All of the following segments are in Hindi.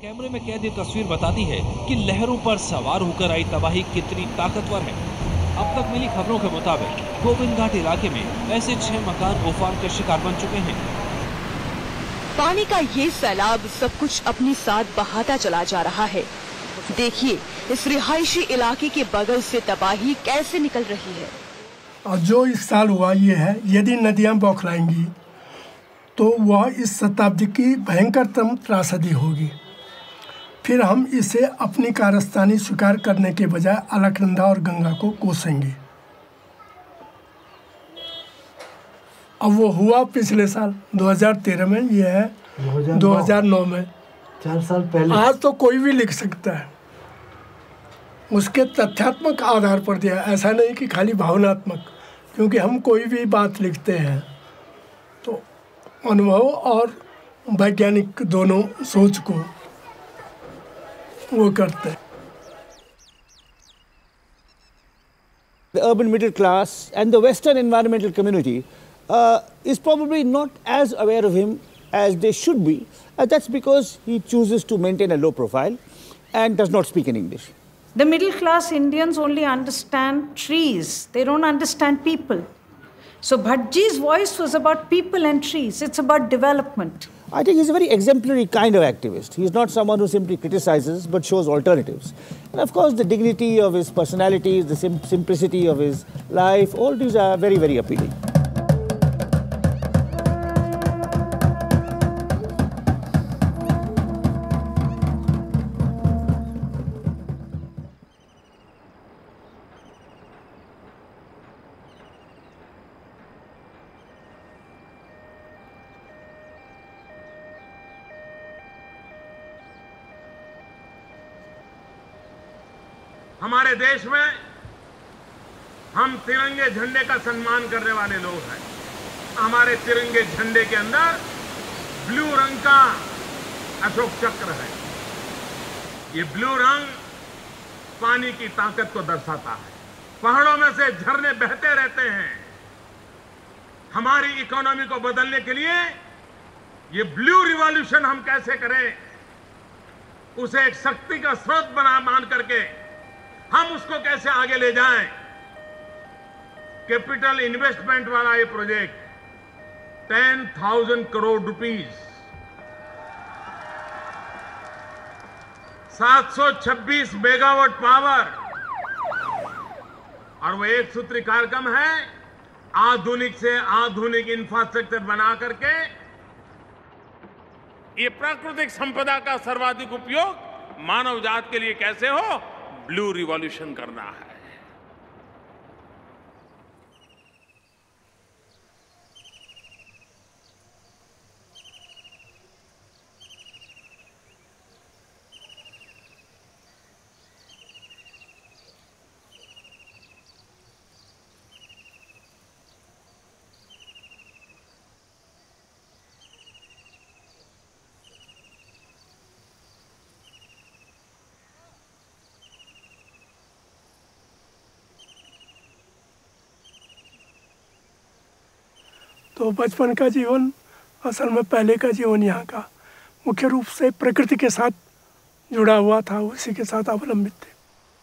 कैमरे में कैद ये तस्वीर बताती है कि लहरों पर सवार होकर आई तबाही कितनी ताकतवर है। अब तक मिली खबरों के मुताबिक गोविंद घाट इलाके में ऐसे 6 मकान उफान का शिकार बन चुके हैं। पानी का ये सैलाब सब कुछ अपने साथ बहाता चला जा रहा है। देखिए इस रिहायशी इलाके के बगल से तबाही कैसे निकल रही है। और जो इस साल हुआ ये है, यदि नदियां बौखलाएंगी तो वह इस शताब्दी की भयंकरतम त्रासदी होगी। फिर हम इसे अपनी कारस्तानी स्वीकार करने के बजाय अलकनंदा और गंगा को कोसेंगे। अब वो हुआ पिछले साल 2013 में, ये है 2009 में, 4 साल पहले। आज तो कोई भी लिख सकता है, उसके तथ्यात्मक आधार पर दिया, ऐसा नहीं कि खाली भावनात्मक। क्योंकि हम कोई भी बात लिखते हैं तो अनुभव और वैज्ञानिक दोनों सोच को वो करते हैं। The urban middle class and the Western environmental community is probably not as aware of him as they should be. That's because he chooses to maintain a low profile and does not speak in English. The middle class Indians only understand trees. They don't understand people. So Bhattji's voice was about people and trees. It's about development. I think he's a very exemplary kind of activist. He's not someone who simply criticizes but shows alternatives. And of course, the dignity of his personality, the simplicity of his life, all these are very, very appealing. हमारे देश में हम तिरंगे झंडे का सम्मान करने वाले लोग हैं। हमारे तिरंगे झंडे के अंदर ब्लू रंग का अशोक चक्र है। ये ब्लू रंग पानी की ताकत को दर्शाता है। पहाड़ों में से झरने बहते रहते हैं। हमारी इकोनॉमी को बदलने के लिए ये ब्लू रिवॉल्यूशन हम कैसे करें, उसे एक शक्ति का स्रोत मान करके हम उसको कैसे आगे ले जाएं। कैपिटल इन्वेस्टमेंट वाला ये project 10,000 crore rupees, 726 megawatt power, और वो एक सूत्री कार्यक्रम है, आधुनिक से आधुनिक इंफ्रास्ट्रक्चर बना करके ये प्राकृतिक संपदा का सर्वाधिक उपयोग मानव जात के लिए कैसे हो, ब्लू रिवॉल्यूशन करना है। तो बचपन का जीवन असल में पहले का जीवन यहाँ का मुख्य रूप से प्रकृति के साथ जुड़ा हुआ था, उसी के साथ अवलंबित थे।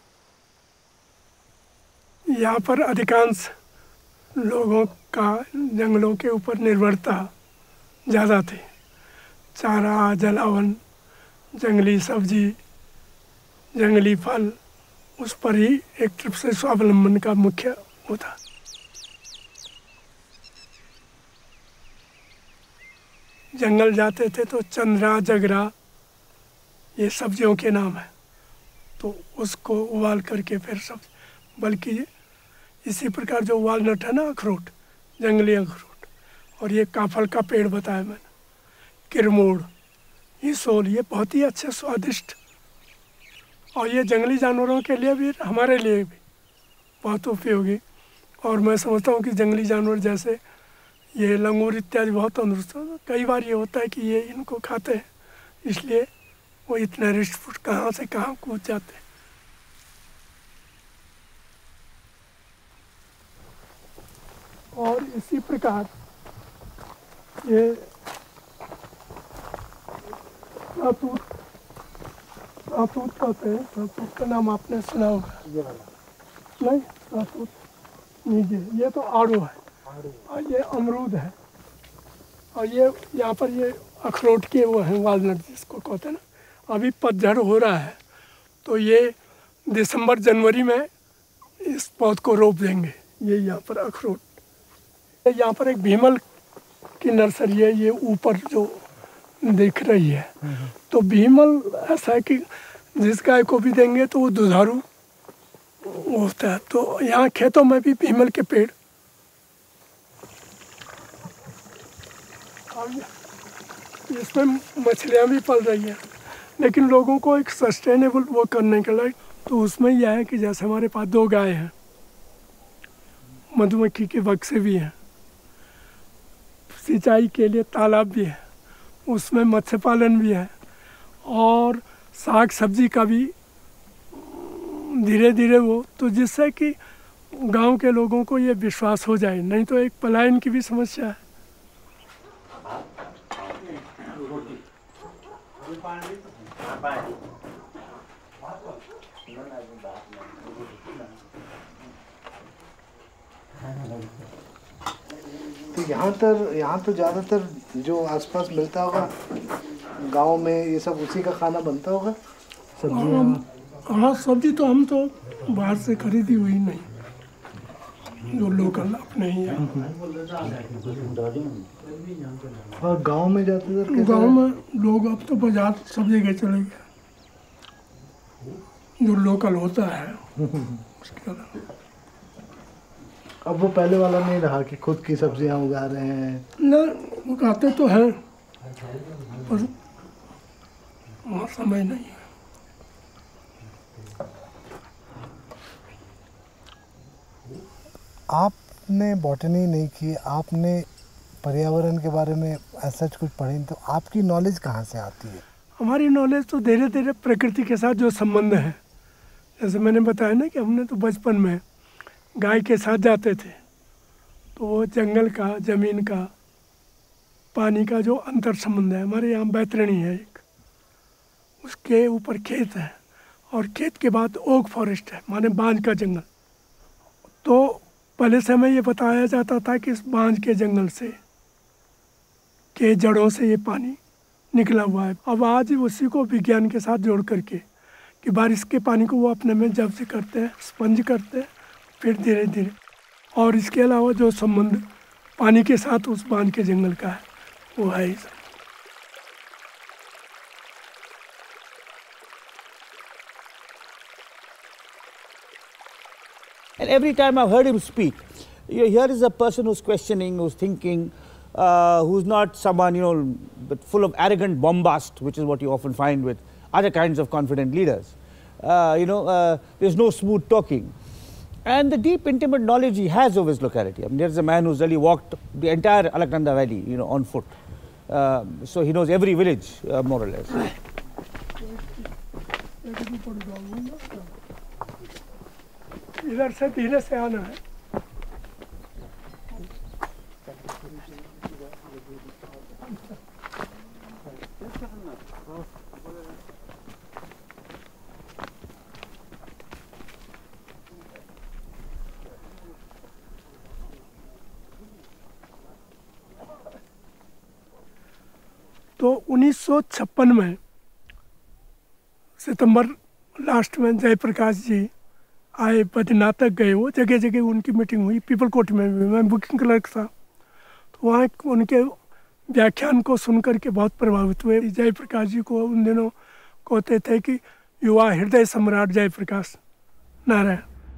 यहाँ पर अधिकांश लोगों का जंगलों के ऊपर निर्भरता ज़्यादा थी। चारा, जलावन, जंगली सब्जी, जंगली फल, उस पर ही एक तरफ से स्वावलंबन का मुख्य होता। जंगल जाते थे तो चंद्रा, जगरा, ये सब्जियों के नाम है, तो उसको उबाल करके फिर सब्जी, बल्कि इसी प्रकार जो वालनट है ना, अखरोट, जंगली अखरोट, और ये काफल का पेड़ बताया मैंने, किरमोड़, ईसोल, ये बहुत ही अच्छे स्वादिष्ट, और ये जंगली जानवरों के लिए भी हमारे लिए भी बहुत उपयोगी। और मैं समझता हूँ कि जंगली जानवर जैसे ये लंगूर इत्यादि बहुत तंदुरुस्त हो। कई बार ये होता है कि ये इनको खाते हैं, इसलिए वो इतने रिस्ट फुट कहाँ से कहाँ कूद जाते हैं। और इसी प्रकार ये सातूत कहते हैं, सातूत का नाम आपने सुना होगा। नहीं, सातूत नीचे ये तो आड़ू है और ये अमरूद है और ये यहाँ पर ये अखरोट के वो हैं वालनट जिसको कहते हैं ना। अभी पतझड़ हो रहा है तो ये दिसंबर जनवरी में इस पौध को रोप देंगे। ये यहाँ पर अखरोट, यहाँ पर एक भीमल की नर्सरी है, ये ऊपर जो दिख रही है। तो भीमल ऐसा है कि जिस गाय को भी देंगे तो वो दुधारू होता है। तो यहाँ खेतों में भी भीमल के पेड़, इसमें मछलियाँ भी पल रही हैं, लेकिन लोगों को एक सस्टेनेबल वो करने के लिए तो उसमें यह है कि जैसे हमारे पास 2 गाय हैं, मधुमक्खी के बक्से भी हैं, सिंचाई के लिए तालाब भी है, उसमें मत्स्य पालन भी है और साग सब्जी का भी धीरे धीरे वो, तो जिससे कि गांव के लोगों को ये विश्वास हो जाए, नहीं तो एक पलायन की भी समस्या है। तो यहाँ तो ज़्यादातर जो आसपास मिलता होगा गांव में, ये सब उसी का खाना बनता होगा, सब्जियाँ। हाँ, सब्जी तो हम तो बाहर से खरीदी हुई नहीं, जो लोकल अपने ही है। और गांव में ज़्यादातर गांव में लोग अब तो बाजार सब जगह चले गए, जो लोकल होता है उसके अलावा। अब वो पहले वाला नहीं रहा कि खुद की सब्जियां उगा रहे हैं। न उगाते तो हैं पर वहाँ समय नहीं है। आपने बॉटनी नहीं की, आपने पर्यावरण के बारे में ऐसा कुछ पढ़ी, तो आपकी नॉलेज कहाँ से आती है? हमारी नॉलेज तो धीरे धीरे प्रकृति के साथ जो संबंध है, जैसे मैंने बताया ना कि हमने तो बचपन में गाय के साथ जाते थे, तो वो जंगल का, ज़मीन का, पानी का जो अंतर संबंध है। हमारे यहाँ बैतरणी है एक, उसके ऊपर खेत है और खेत के बाद ओक फॉरेस्ट है, माने बांज का जंगल। तो पहले से हमें ये बताया जाता था कि इस बांज के जंगल से के जड़ों से ये पानी निकला हुआ है। अब आज उसी को विज्ञान के साथ जोड़ करके कि बारिश के पानी को वो अपने में जब्त करते हैं, स्पंज करते हैं, फिर धीरे धीरे, और इसके अलावा जो संबंध पानी के साथ उस बांध के जंगल का है वो है ही। And every time I've heard him speak, here is a person who's questioning, who's thinking, who's not someone, but full of arrogant bombast, which is what you often find with other kinds of confident leaders. There's no smooth talking. And the deep, intimate knowledge he has of his locality. I mean, there's a man who's really walked the entire Alaknanda Valley, on foot. So he knows every village, more or less. इधर से धीरे से आना है। तो 1956 में सितंबर लास्ट में जयप्रकाश जी आए, बद्रीनाथ तक गए, वो जगह जगह उनकी मीटिंग हुई, पीपल कोर्ट में भी, मैं बुकिंग क्लर्क था, तो वहाँ उनके व्याख्यान को सुन कर के बहुत प्रभावित हुए। जयप्रकाश जी को उन दिनों कहते थे कि युवा हृदय सम्राट जयप्रकाश नारायण।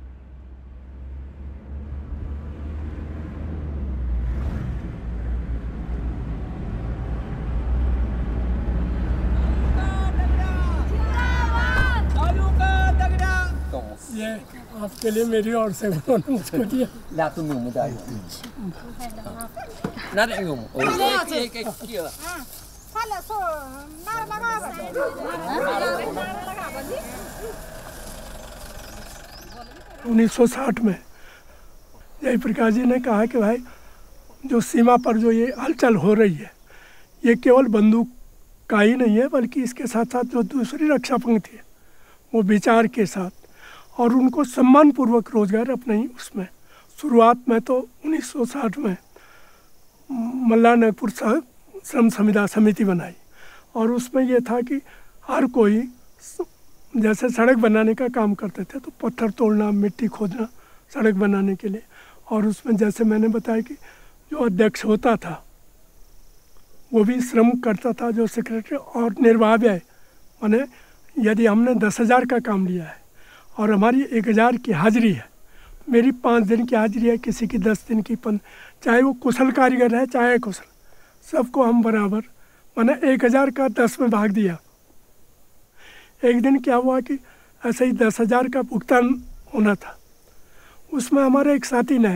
ये आपके लिए मेरी ओर से उन्होंने मुझको दिया। ला तुम मुंह में डाल ना दे मुंह ओ एक किया 1960 में जयप्रकाश जी ने कहा कि भाई जो सीमा पर जो ये हलचल हो रही है, ये केवल बंदूक का ही नहीं है, बल्कि इसके साथ साथ जो दूसरी रक्षा पंक्ति है वो विचार के साथ, और उनको सम्मानपूर्वक रोजगार अपने ही उसमें। शुरुआत में तो 1960 में मल्ला नागपुर श्रम संविदा समिति बनाई, और उसमें ये था कि हर कोई जैसे सड़क बनाने का काम करते थे, तो पत्थर तोड़ना, मिट्टी खोदना सड़क बनाने के लिए, और उसमें जैसे मैंने बताया कि जो अध्यक्ष होता था वो भी श्रम करता था, जो सेक्रेटरी, और निर्वाह व्यय, माने यदि हमने 10,000 का काम लिया है और हमारी 1,000 की हाजिरी है, मेरी 5 दिन की हाजिरी है, किसी की 10 दिन की, चाहे वो कुशल कारीगर है चाहे कुशल, सबको हम बराबर, माने 1,000 का 10 में भाग दिया। एक दिन क्या हुआ कि ऐसे ही 10,000 का भुगतान होना था, उसमें हमारे एक साथी ने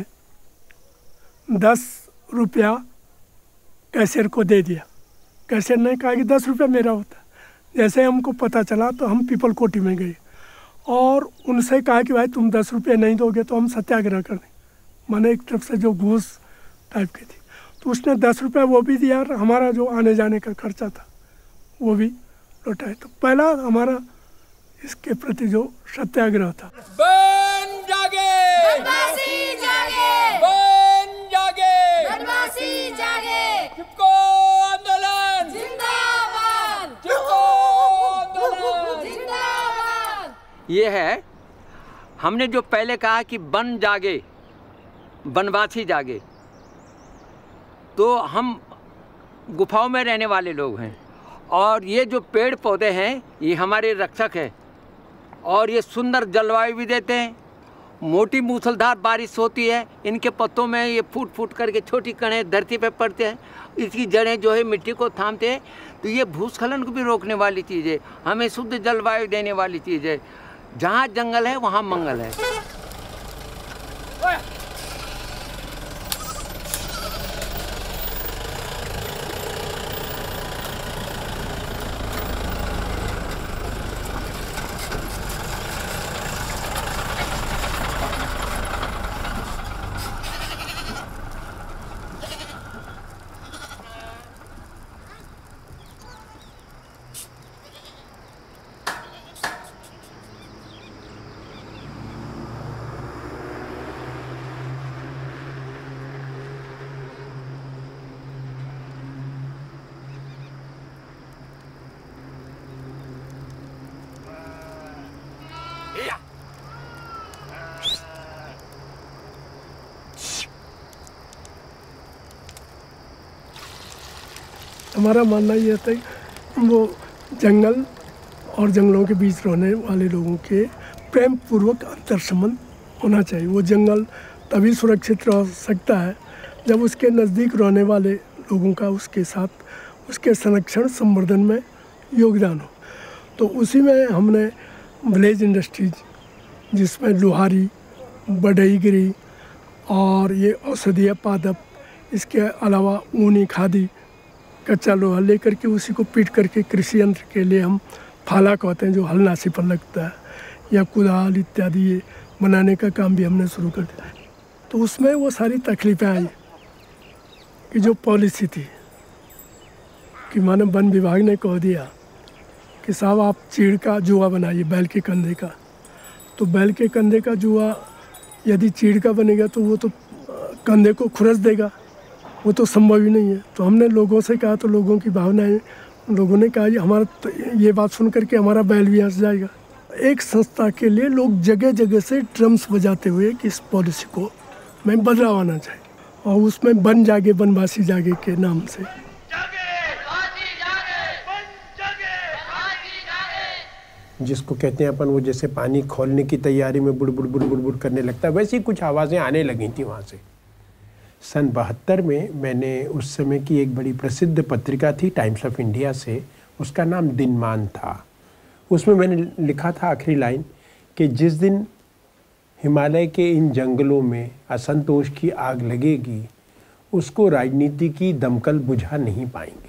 10 रुपया कैशियर को दे दिया। कैशियर ने कहा कि 10 रुपया मेरा होता। जैसे हमको पता चला तो हम पीपल कोठी में गए और उनसे कहा कि भाई तुम 10 रुपये नहीं दोगे तो हम सत्याग्रह कर दें, माने एक तरफ से जो घूस टाइप की थी। तो उसने 10 रुपये वो भी दिया और हमारा जो आने जाने का खर्चा था वो भी लौटाए। तो पहला हमारा इसके प्रति जो सत्याग्रह था। बन जागे, बनवासी जागे, बन जागे, बनवासी जागे, चिपको आंदोलन जिंदाबाद, चिपको आंदोलन जिंदाबाद। ये है, हमने जो पहले कहा कि बन जागे, बनवासी जागे, तो हम गुफाओं में रहने वाले लोग हैं और ये जो पेड़ पौधे हैं ये हमारे रक्षक है और ये सुंदर जलवायु भी देते हैं। मोटी मूसलधार बारिश होती है, इनके पत्तों में ये फूट फूट करके छोटी कणें धरती पे पड़ते हैं, इसकी जड़ें जो है मिट्टी को थामते हैं, तो ये भूस्खलन को भी रोकने वाली चीज़ है, हमें शुद्ध जलवायु देने वाली चीज़ है। जहाँ जंगल है वहाँ मंगल है। हमारा मानना ये था कि वो जंगल और जंगलों के बीच रहने वाले लोगों के प्रेम पूर्वक अंतर संबंध होना चाहिए। वो जंगल तभी सुरक्षित रह सकता है जब उसके नज़दीक रहने वाले लोगों का उसके साथ उसके संरक्षण संवर्धन में योगदान हो। तो उसी में हमने विलेज इंडस्ट्रीज, जिसमें लोहारी, बढ़ईगिरी और ये औषधीय पादप, इसके अलावा ऊनी खादी, कच्चा लोहा लेकर के उसी को पीट करके कृषि यंत्र के लिए हम फाला कहते हैं, जो हलनासी पर लगता है, या कुदाल इत्यादि ये बनाने का काम भी हमने शुरू कर दिया। तो उसमें वो सारी तकलीफें आई कि जो पॉलिसी थी कि मानो वन विभाग ने कह दिया कि साहब आप चीड़ का जुआ बनाइए बैल के कंधे का। तो बैल के कंधे का जुआ यदि चीड़ का बनेगा तो वो तो कंधे को खुरस देगा, वो तो संभव ही नहीं है। तो हमने लोगों से कहा, तो लोगों की भावनाएं, लोगों ने कहा ये हमारा तो ये बात सुन करके हमारा बैल भी हंस जाएगा। एक संस्था के लिए लोग जगह जगह से ड्रम्स बजाते हुए कि इस पॉलिसी को में बदलाव आना चाहिए, और उसमें बन जागे बनवासी जागे के नाम से जिसको कहते हैं अपन, वो जैसे पानी खोलने की तैयारी में बुड़ बुड़ बुड़ बुड़ बुड़ करने लगता है, वैसी कुछ आवाज़ें आने लगी थी वहाँ से। सन 72 में मैंने उस समय की एक बड़ी प्रसिद्ध पत्रिका थी टाइम्स ऑफ इंडिया से, उसका नाम दिनमान था। उसमें मैंने लिखा था आखिरी लाइन कि जिस दिन हिमालय के इन जंगलों में असंतोष की आग लगेगी, उसको राजनीति की दमकल बुझा नहीं पाएंगे।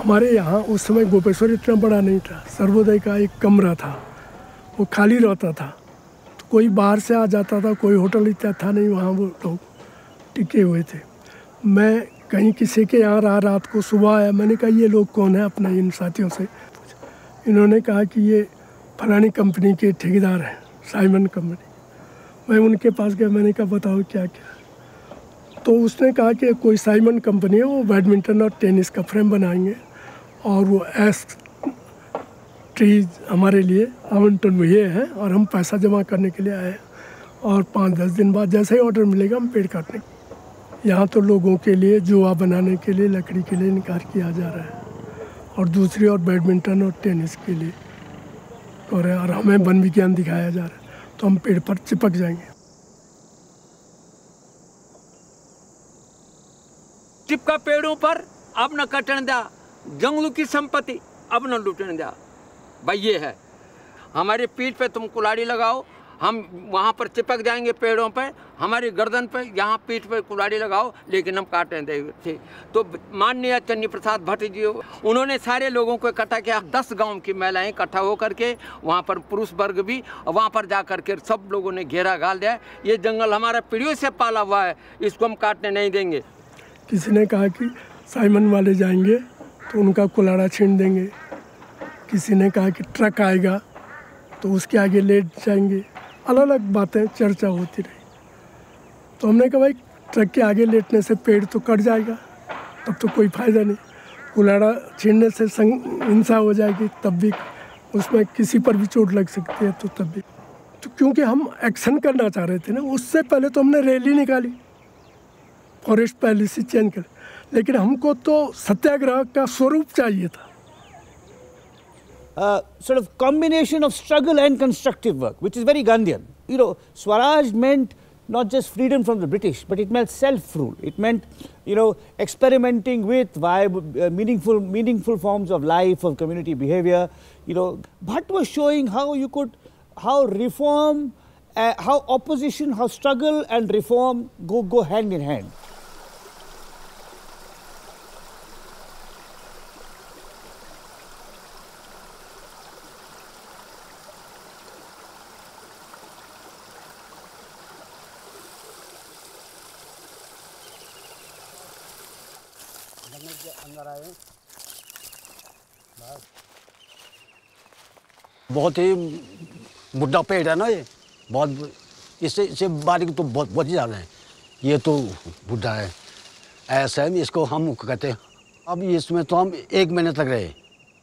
हमारे यहाँ उस समय गोपेश्वर इतना बड़ा नहीं था, सर्वोदय का एक कमरा था, वो खाली रहता था, तो कोई बाहर से आ जाता था, कोई होटल इतना था नहीं, वहाँ वो लोग टिके हुए थे। मैं कहीं किसी के यहाँ रहा, रात को सुबह आया, मैंने कहा ये लोग कौन है, अपने इन साथियों से। इन्होंने कहा कि ये फलानी कंपनी के ठेकेदार हैं, साइमन कंपनी। मैं उनके पास गया, मैंने कहा बताओ क्या क्या। तो उसने कहा कि कोई साइमन कंपनी है, वो बैडमिंटन और टेनिस का फ्रेम बनाएंगे और वो एस ट्रीज हमारे लिए आवंटन हुए हैं और हम पैसा जमा करने के लिए आए हैं और 5-10 दिन बाद जैसे ही ऑर्डर मिलेगा हम पेड़ काटने। यहाँ तो लोगों के लिए जुआ बनाने के लिए लकड़ी के लिए निकाल किया जा रहा है और दूसरी और बैडमिंटन और टेनिस के लिए और हमें वन विज्ञान दिखाया जा रहा है, तो हम पेड़ पर चिपक जाएंगे। चिपका पेड़ों पर अब न कटन दिया, जंगलों की संपत्ति अब न लूटने दिया। भाई ये है, हमारी पीठ पे तुम कुल्हाड़ी लगाओ, हम वहाँ पर चिपक जाएंगे पेड़ों पे, हमारी गर्दन पे यहाँ पीठ पे कुल्हाड़ी लगाओ, लेकिन हम काटने देंगे। तो माननीय चन्नी प्रसाद भट्ट जी, उन्होंने सारे लोगों को इकट्ठा किया, 10 गांव की महिलाएं इकट्ठा होकर के, वहाँ पर पुरुष वर्ग भी, वहाँ पर जा कर के सब लोगों ने घेरा घाल दिया। ये जंगल हमारा पीढ़ियों से पाला हुआ है, इसको हम काटने नहीं देंगे। किसी ने कहा कि साइमन वाले जाएंगे तो उनका कुल्हाड़ा छीन देंगे, किसी ने कहा कि ट्रक आएगा तो उसके आगे लेट जाएंगे, अलग अलग बातें चर्चा होती रही। तो हमने कहा भाई ट्रक के आगे लेटने से पेड़ तो कट जाएगा, तब तो कोई फ़ायदा नहीं, कुल्हाड़ा छीनने से हिंसा हो जाएगी, तब भी उसमें किसी पर भी चोट लग सकती है, तो तब भी। तो क्योंकि हम एक्शन करना चाह रहे थे ना, उससे पहले तो हमने रैली निकाली, फॉरेस्ट पॉलिसी चेंज कर, लेकिन हमको तो सत्याग्रह का स्वरूप चाहिए था। Sort of combination of struggle and constructive work, which is very Gandhian. You know, Swaraj meant not just freedom from the British, but it meant self-rule. It meant, you know, experimenting with viable, meaningful forms of life, of community behavior. You know, Bhatt was showing how reform, how opposition, how struggle and reform go hand in hand. बहुत ही बुढ़ा पेड़ है ना ये, बहुत इससे बारीक तो बहुत ही ज़्यादा है, ये तो बुढ़ा है। ऐसा है, इसको हम कहते हैं। अब इसमें तो हम 1 महीने तक रहे,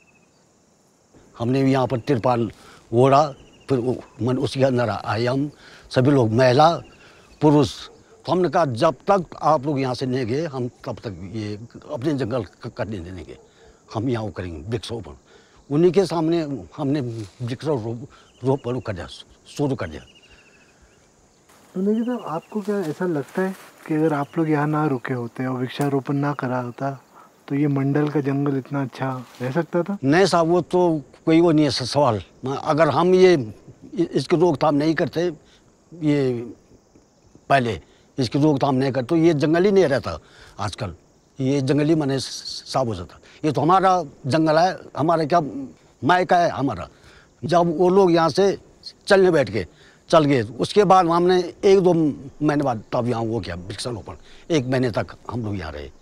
हमने यहाँ पर तिरपाल ओढ़ा, फिर मन उसके अंदर आए हम सभी लोग, महिला पुरुष। तो हमने कहा जब तक आप लोग यहाँ से नहीं गए हम तब तक ये अपने जंगल कटने देंगे, हम यहाँ करेंगे वृक्षारोपण। उन्हीं के सामने हमने वृक्षारोपण कर दिया, शुरू कर दिया। सुनिए जी साहब, आपको क्या ऐसा लगता है कि अगर आप लोग यहाँ ना रुके होते और वृक्षारोपण ना करा होता तो ये मंडल का जंगल इतना अच्छा रह सकता था? नहीं साहब, वो तो कोई वो नहीं है सवाल। अगर हम ये इसकी रोकथाम नहीं करते, ये पहले इसकी रोकथाम नहीं करते तो ये जंगल ही नहीं रहता आजकल, ये जंगली मने साफ हो जाता। ये तो हमारा जंगल है, हमारा क्या मायका है हमारा। जब वो लोग यहाँ से चलने बैठ के चल गए, उसके बाद हमने 1-2 महीने बाद तब यहाँ वो किया वृक्षारोपण। 1 महीने तक हम लोग यहाँ रहे।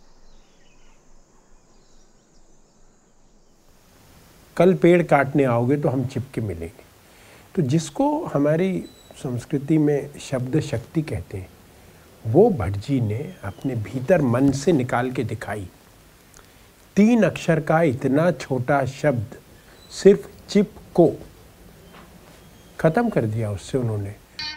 कल पेड़ काटने आओगे तो हम चिपके मिलेंगे। तो जिसको हमारी संस्कृति में शब्द शक्ति कहते हैं, वो भट्ट जी ने अपने भीतर मन से निकाल के दिखाई। 3 अक्षर का इतना छोटा शब्द, सिर्फ चिपको, खत्म कर दिया उससे उन्होंने।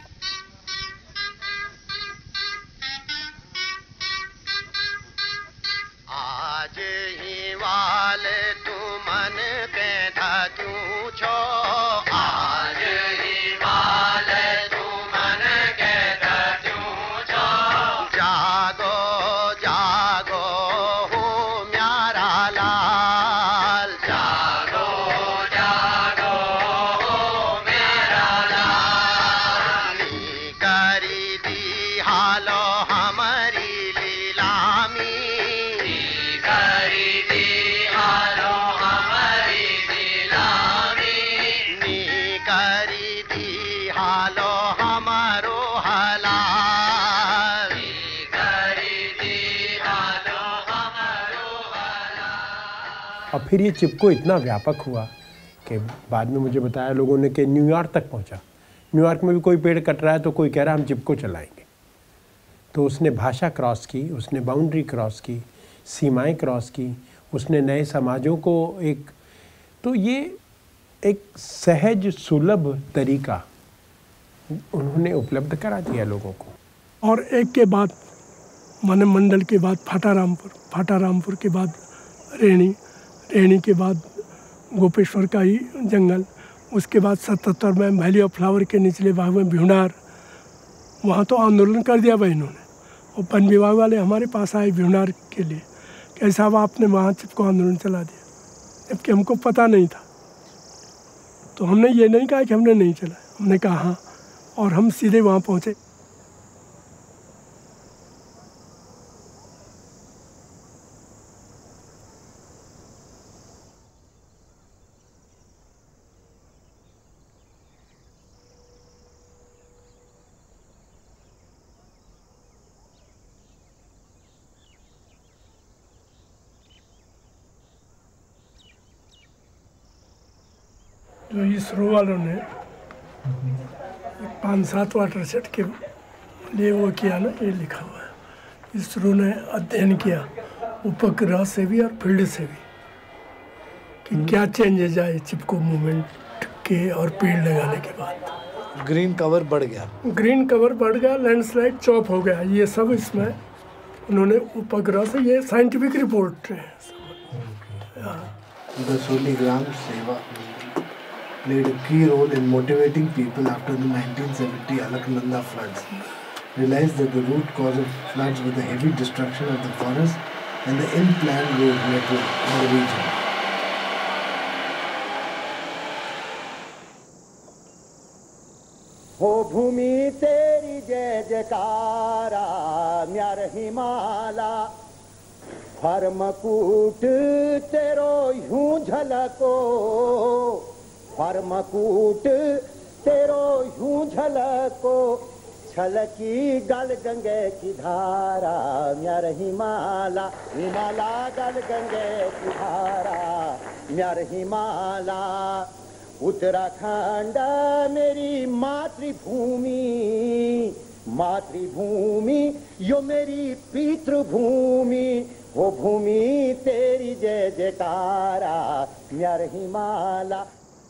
आज ही वाले तू मन के था क्यों छो, आज ही वाले तू मन के था क्यों छो। जागो जागो हो म्यारा लाल, जागो जागो हो मेरा लाल। करी दी हालो हमारी लीलामी, करी दी और फिर ये चिपको इतना व्यापक हुआ कि बाद में मुझे बताया लोगों ने कि न्यूयॉर्क तक पहुंचा। न्यूयॉर्क में भी कोई पेड़ कट रहा है तो कोई कह रहा है हम चिपको चलाएंगे। तो उसने भाषा क्रॉस की, उसने बाउंड्री क्रॉस की, सीमाएं क्रॉस की, उसने नए समाजों को तो ये एक सहज सुलभ तरीका उन्होंने उपलब्ध करा दिया लोगों को। और एक के बाद मन मंडल के बाद फाटारामपुर के बाद रेणी के बाद गोपेश्वर का ही जंगल, उसके बाद 77 में वैली ऑफ फ्लावर के निचले भाग में भिवनार, वहाँ तो आंदोलन कर दिया भाई इन्होंने। और वन विभाग वाले हमारे पास आए भिवनार के लिए कि साहब आपने वहाँ चिपको आंदोलन चला दिया, जबकि हमको पता नहीं था। तो हमने ये नहीं कहा कि हमने नहीं चला, हमने कहा हाँ, और हम सीधे वहाँ पहुँचे। जो इसरो वालों ने 5-7 वाटर सेट के लिए वो किया ना, ये लिखा हुआ है। इसरो ने अध्ययन किया उपग्रह से भी और फील्ड से भी कि क्या चेंजेज आए चिपको मूवमेंट के और पेड़ लगाने के बाद। ग्रीन कवर बढ़ गया, लैंडस्लाइड चॉप हो गया, ये सब इसमें उन्होंने उपग्रह से, ये साइंटिफिक रिपोर्ट है। शालिग्राम सेवा played a key role in motivating people after the 1970 Alaknanda floods. Realized that the root cause of floods was the heavy destruction of the forest and the unplanned road network in the region. हो भूमि तेरी जय जयकारा म्यार हिमाला, फर्मकूट तेरो यूं झलको, फर्मकूट तेरो यूं झलको, छलकी गल गंगे की धारा म्यार हिमाला, हिमाला गल गंगे की धारा म्यार हिमाला। उत्तराखंड मेरी मातृभूमि, मातृभूमि यो मेरी पितृभूमि, वो भूमि तेरी जय जयकारा म्यार हिमाला।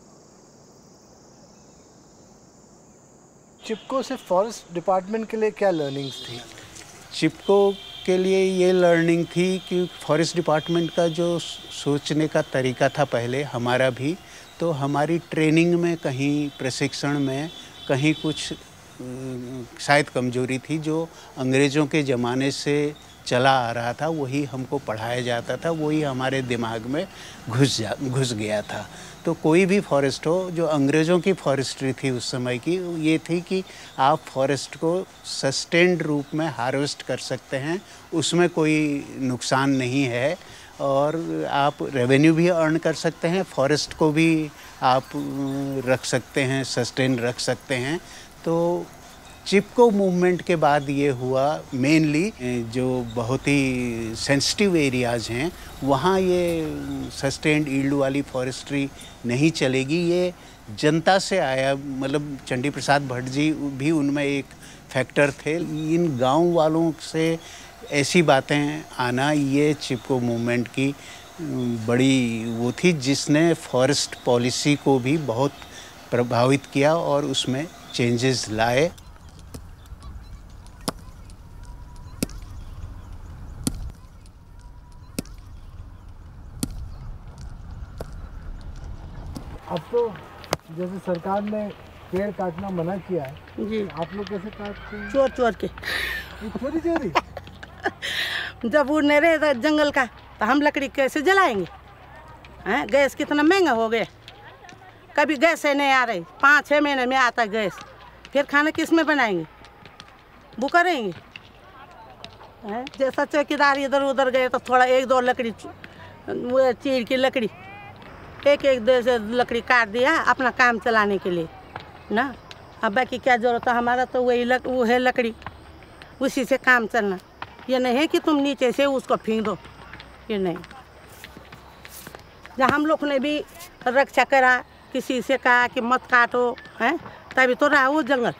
चिपको से फॉरेस्ट डिपार्टमेंट के लिए क्या लर्निंग्स थी? चिपको के लिए ये लर्निंग थी कि फॉरेस्ट डिपार्टमेंट का जो सोचने का तरीका था पहले हमारा भी, तो हमारी ट्रेनिंग में कहीं प्रशिक्षण में कहीं कुछ शायद कमजोरी थी। जो अंग्रेज़ों के ज़माने से चला आ रहा था वही हमको पढ़ाया जाता था, वही हमारे दिमाग में घुस गया था। तो कोई भी फॉरेस्ट हो, जो अंग्रेज़ों की फॉरेस्ट्री थी उस समय की, ये थी कि आप फॉरेस्ट को सस्टेन्ड रूप में हार्वेस्ट कर सकते हैं, उसमें कोई नुकसान नहीं है, और आप रेवेन्यू भी अर्न कर सकते हैं, फॉरेस्ट को भी आप रख सकते हैं, सस्टेन रख सकते हैं। तो चिपको मूवमेंट के बाद ये हुआ, मेनली जो बहुत ही सेंसिटिव एरियाज़ हैं वहाँ ये सस्टेन्ड ईल्ड वाली फॉरेस्ट्री नहीं चलेगी। ये जनता से आया, मतलब चंडी प्रसाद भट्ट जी भी उनमें एक फैक्टर थे। इन गांव वालों से ऐसी बातें आना, ये चिपको मूवमेंट की बड़ी वो थी जिसने फॉरेस्ट पॉलिसी को भी बहुत प्रभावित किया और उसमें चेंजेस लाए। अब तो जैसे सरकार ने पेड़ काटना मना किया है जी, आप लोग कैसे काटते हैं? चोर के। चोरी जब वो नहीं रहे जंगल का तो हम लकड़ी कैसे जलाएंगे? हैं, गैस कितना महंगा हो गया, कभी गैस से नहीं आ रही, 5-6 महीने में आता गैस, फिर खाना किस में बनाएंगे? वो करेंगे। जैसा चौकीदार इधर उधर गए तो थोड़ा 1-2 लकड़ी वो चीड़ की लकड़ी एक से लकड़ी काट दिया अपना काम चलाने के लिए ना। अब बाकी क्या जरूरत है, हमारा तो वही वो है लकड़ी, उसी से काम चलना। ये नहीं है कि तुम नीचे से उसको फेंक दो, ये नहीं। जब हम लोग ने भी रक्षा करा, किसी से कहा कि मत काटो, हैं, तभी तो रहा वो जंगल।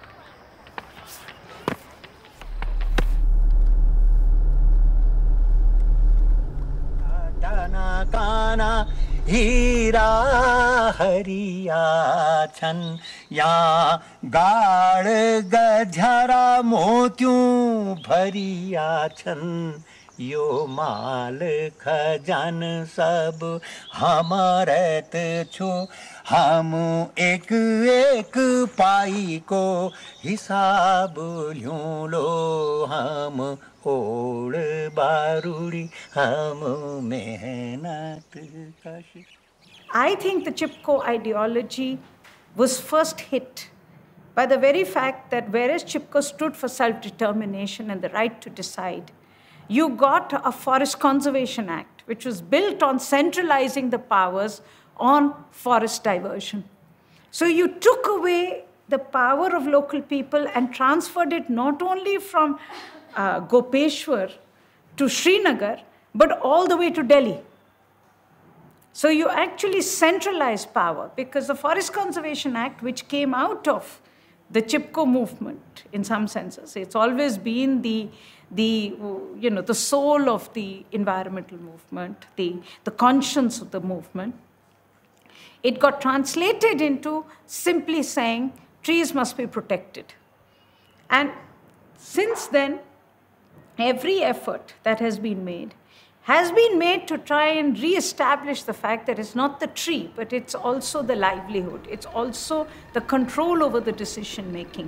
काना हीरा हरिया छन या गाड़ गझरा मोत्यूं भरिया छन यो माल खजान सब हमारत छो हम एक एक पाई को हिसाब ल्यूं लो हम ओड़ बारूड़ी हम मेहनत कश। I think the Chipko ideology was first hit by the very fact that whereas Chipko stood for self-determination and the right to decide, you got a Forest Conservation Act, which was built on centralizing the powers on forest diversion. So you took away the power of local people and transferred it not only from Gopeshwar to Srinagar, but all the way to Delhi. So you actually centralized power because the Forest Conservation Act, which came out of the Chipko movement in some senses, it's always been the soul of the environmental movement, the conscience of the movement. It got translated into simply saying trees must be protected. And since then, every effort that has been made to try and re-establish the fact that it's not the tree, but it's also the livelihood. It's also the control over the decision-making.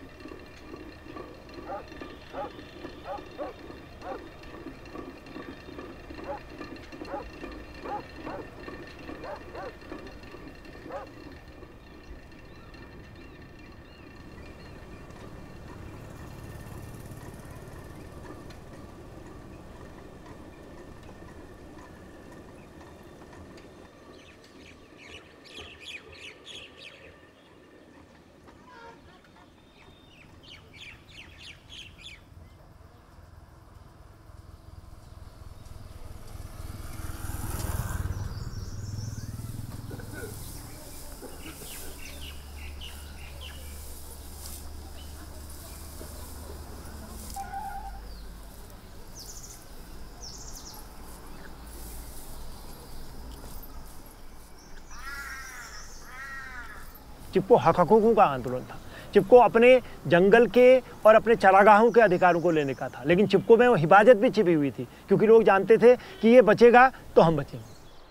चिपको हक हकूक़ों का आंदोलन था। चिपको अपने जंगल के और अपने चरागाहों के अधिकारों को लेने का था, लेकिन चिपको में वो हिफाजत भी छिपी हुई थी क्योंकि लोग जानते थे कि ये बचेगा तो हम बचेंगे।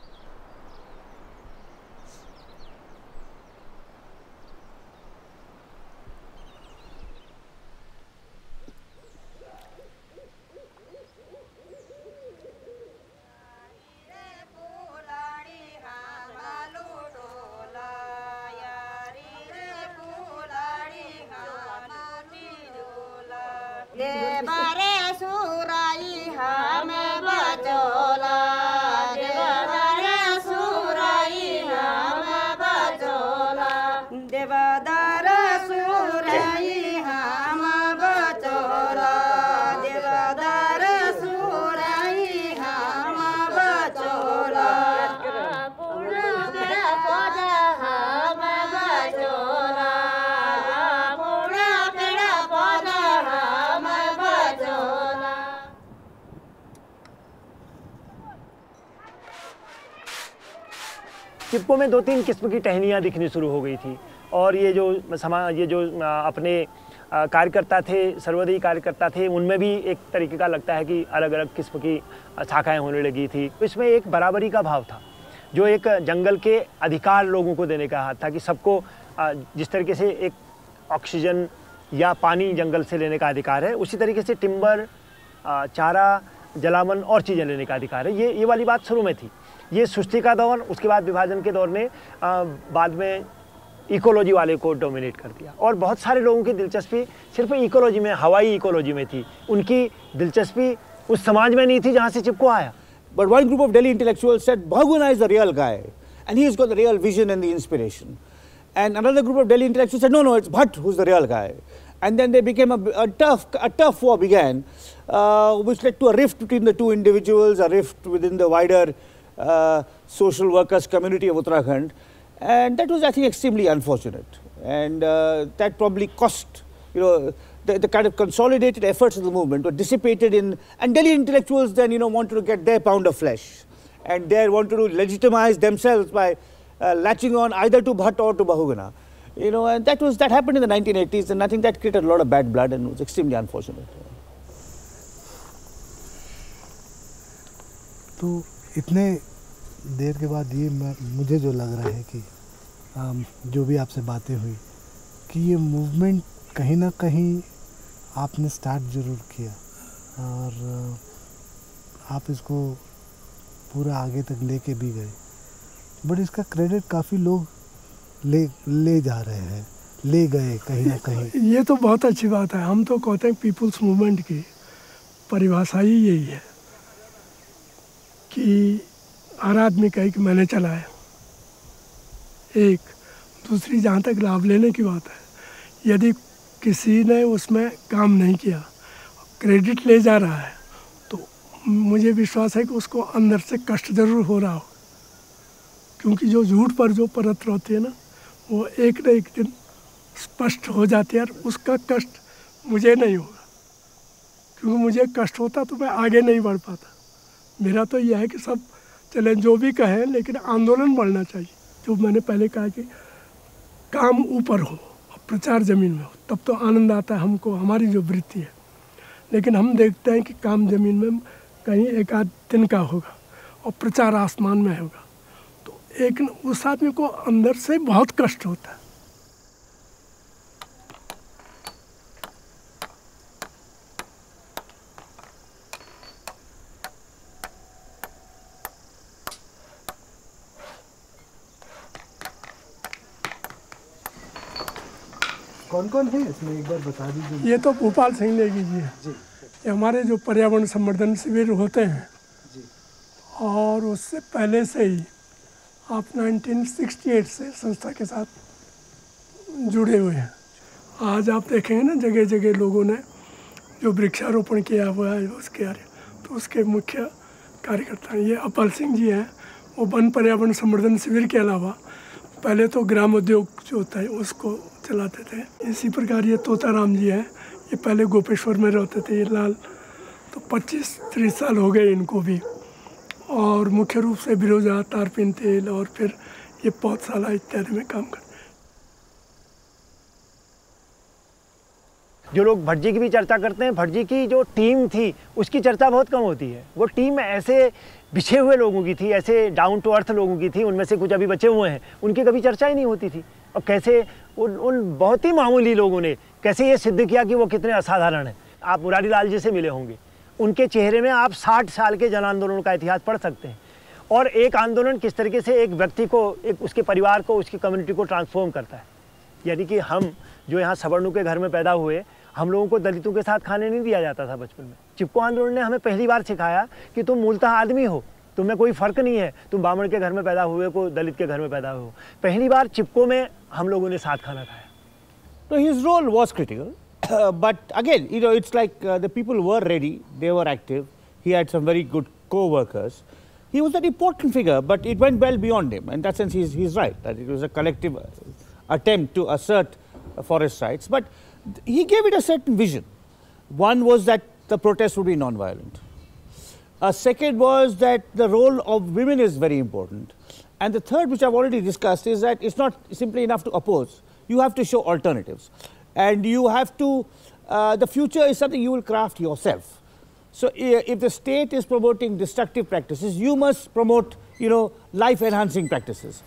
चिपको में 2-3 किस्म की टहनियाँ दिखनी शुरू हो गई थी और ये जो अपने कार्यकर्ता थे, सर्वोदयी कार्यकर्ता थे, उनमें भी एक तरीके का लगता है कि अलग अलग किस्म की शाखाएं होने लगी थी। इसमें एक बराबरी का भाव था जो एक जंगल के अधिकार लोगों को देने का हाथ था कि सबको जिस तरीके से एक ऑक्सीजन या पानी जंगल से लेने का अधिकार है, उसी तरीके से टिम्बर, चारा, जलावन और चीज़ें लेने का अधिकार है। ये वाली बात शुरू में थी। ये सृष्टि का दौर, उसके बाद विभाजन के दौर ने बाद में इकोलॉजी वाले को डोमिनेट कर दिया और बहुत सारे लोगों की दिलचस्पी सिर्फ इकोलॉजी में, हवाई इकोलॉजी में थी। उनकी दिलचस्पी उस समाज में नहीं थी जहाँ से चिपको आया। But one group of Delhi intellectuals said Bahuguna is the real guy and he's got the real vision and the inspiration. And another group of Delhi intellectuals said no, it's Bhatt who's the real guy. And then there became a tough war began, which led to a rift between the two individuals, a rift within the wider social workers community of Uttarakhand, and that was, I think, extremely unfortunate, and that probably cost, you know, the kind of consolidated efforts of the movement were dissipated in, and Delhi intellectuals then, you know, wanted to get their pound of flesh, and they wanted to legitimize themselves by latching on either to Bhatt or to Bahuguna, you know, and that happened in the 1980s, and I think that created a lot of bad blood and was extremely unfortunate. तो इतने देर के बाद ये मुझे जो लग रहा है कि जो भी आपसे बातें हुई कि ये मूवमेंट कहीं ना कहीं आपने स्टार्ट ज़रूर किया और आप इसको पूरा आगे तक लेके भी गए, बट इसका क्रेडिट काफ़ी लोग ले जा रहे हैं, ले गए कहीं ना कहीं। ये तो बहुत अच्छी बात है। हम तो कहते हैं पीपुल्स मूवमेंट की परिभाषा ही यही है कि हर आदमी कहे कि मैंने चलाया। एक दूसरी जहाँ तक लाभ लेने की बात है, यदि किसी ने उसमें काम नहीं किया, क्रेडिट ले जा रहा है, तो मुझे विश्वास है कि उसको अंदर से कष्ट ज़रूर हो रहा हो, क्योंकि जो झूठ पर जो परत रहती है ना, वो एक न एक दिन स्पष्ट हो जाती है। और उसका कष्ट मुझे नहीं होगा, क्योंकि मुझे कष्ट होता तो मैं आगे नहीं बढ़ पाता। मेरा तो यह है कि सब चलें जो भी कहें, लेकिन आंदोलन बढ़ना चाहिए। जो मैंने पहले कहा कि काम ऊपर हो और प्रचार ज़मीन में हो, तब तो आनंद आता है हमको, हमारी जो वृत्ति है। लेकिन हम देखते हैं कि काम ज़मीन में कहीं एक आध दिन का होगा और प्रचार आसमान में होगा, तो एक उस आदमी को अंदर से बहुत कष्ट होता है। कौन कौन है इसमें एक बार बता दीजिए। ये तो भोपाल सिंह नेगी जी है जी। ये हमारे जो पर्यावरण संवर्धन शिविर होते हैं जी, और उससे पहले से ही आप 1968 से संस्था के साथ जुड़े हुए हैं। आज आप देखेंगे ना जगह जगह लोगों ने जो वृक्षारोपण किया हुआ है उसके आगे, तो उसके मुख्य कार्यकर्ता ये अपाल सिंह जी हैं। वो वन पर्यावरण संवर्धन शिविर के अलावा पहले तो ग्राम उद्योग जो होता है उसको चलाते थे। इसी प्रकार ये तोताराम जी हैं, ये पहले गोपेश्वर में रहते थे। ये लाल तो 25-30 साल हो गए इनको भी, और मुख्य रूप से बिरोजा, तारपीन तेल और फिर ये पौधशाला इत्यादि में काम करते हैं। जो लोग भटजी की भी चर्चा करते हैं, भटजी की जो टीम थी उसकी चर्चा बहुत कम होती है। वो टीम ऐसे बिछे हुए लोगों की थी, ऐसे डाउन टू अर्थ लोगों की थी, उनमें से कुछ अभी बचे हुए हैं, उनकी कभी चर्चा ही नहीं होती थी। और कैसे उन बहुत ही मामूली लोगों ने कैसे ये सिद्ध किया कि वो कितने असाधारण हैं। आप मुरारी लाल जी से मिले होंगे, उनके चेहरे में आप 60 साल के जन आंदोलन का इतिहास पढ़ सकते हैं, और एक आंदोलन किस तरीके से एक व्यक्ति को, एक उसके परिवार को, उसकी कम्युनिटी को ट्रांसफॉर्म करता है। यानी कि हम जो यहाँ सवर्णों के घर में पैदा हुए, हम लोगों को दलितों के साथ खाने नहीं दिया जाता था बचपन में। चिपको आंदोलन ने हमें पहली बार सिखाया कि तुम मूलतः आदमी हो, तुम्हें कोई फ़र्क नहीं है, तुम ब्राह्मण के घर में पैदा हुए को दलित के घर में पैदा हुए हो। पहली बार चिपको में हम लोगों ने साथ खाना खाया। So his role was critical, but again, you know, it's like the people were ready, they were active. He had some very good co-workers. He was an important figure, but it went well beyond him. In that sense, he's right, that it was a collective attempt to assert forest rights, but he gave it a certain vision. One was that the protest would be non-violent. A second was that the role of women is very important. And the third, which I've already discussed, is that it's not simply enough to oppose. You have to show alternatives. And you have to, the future is something you will craft yourself. So if the state is promoting destructive practices, you must promote, you know, life-enhancing practices.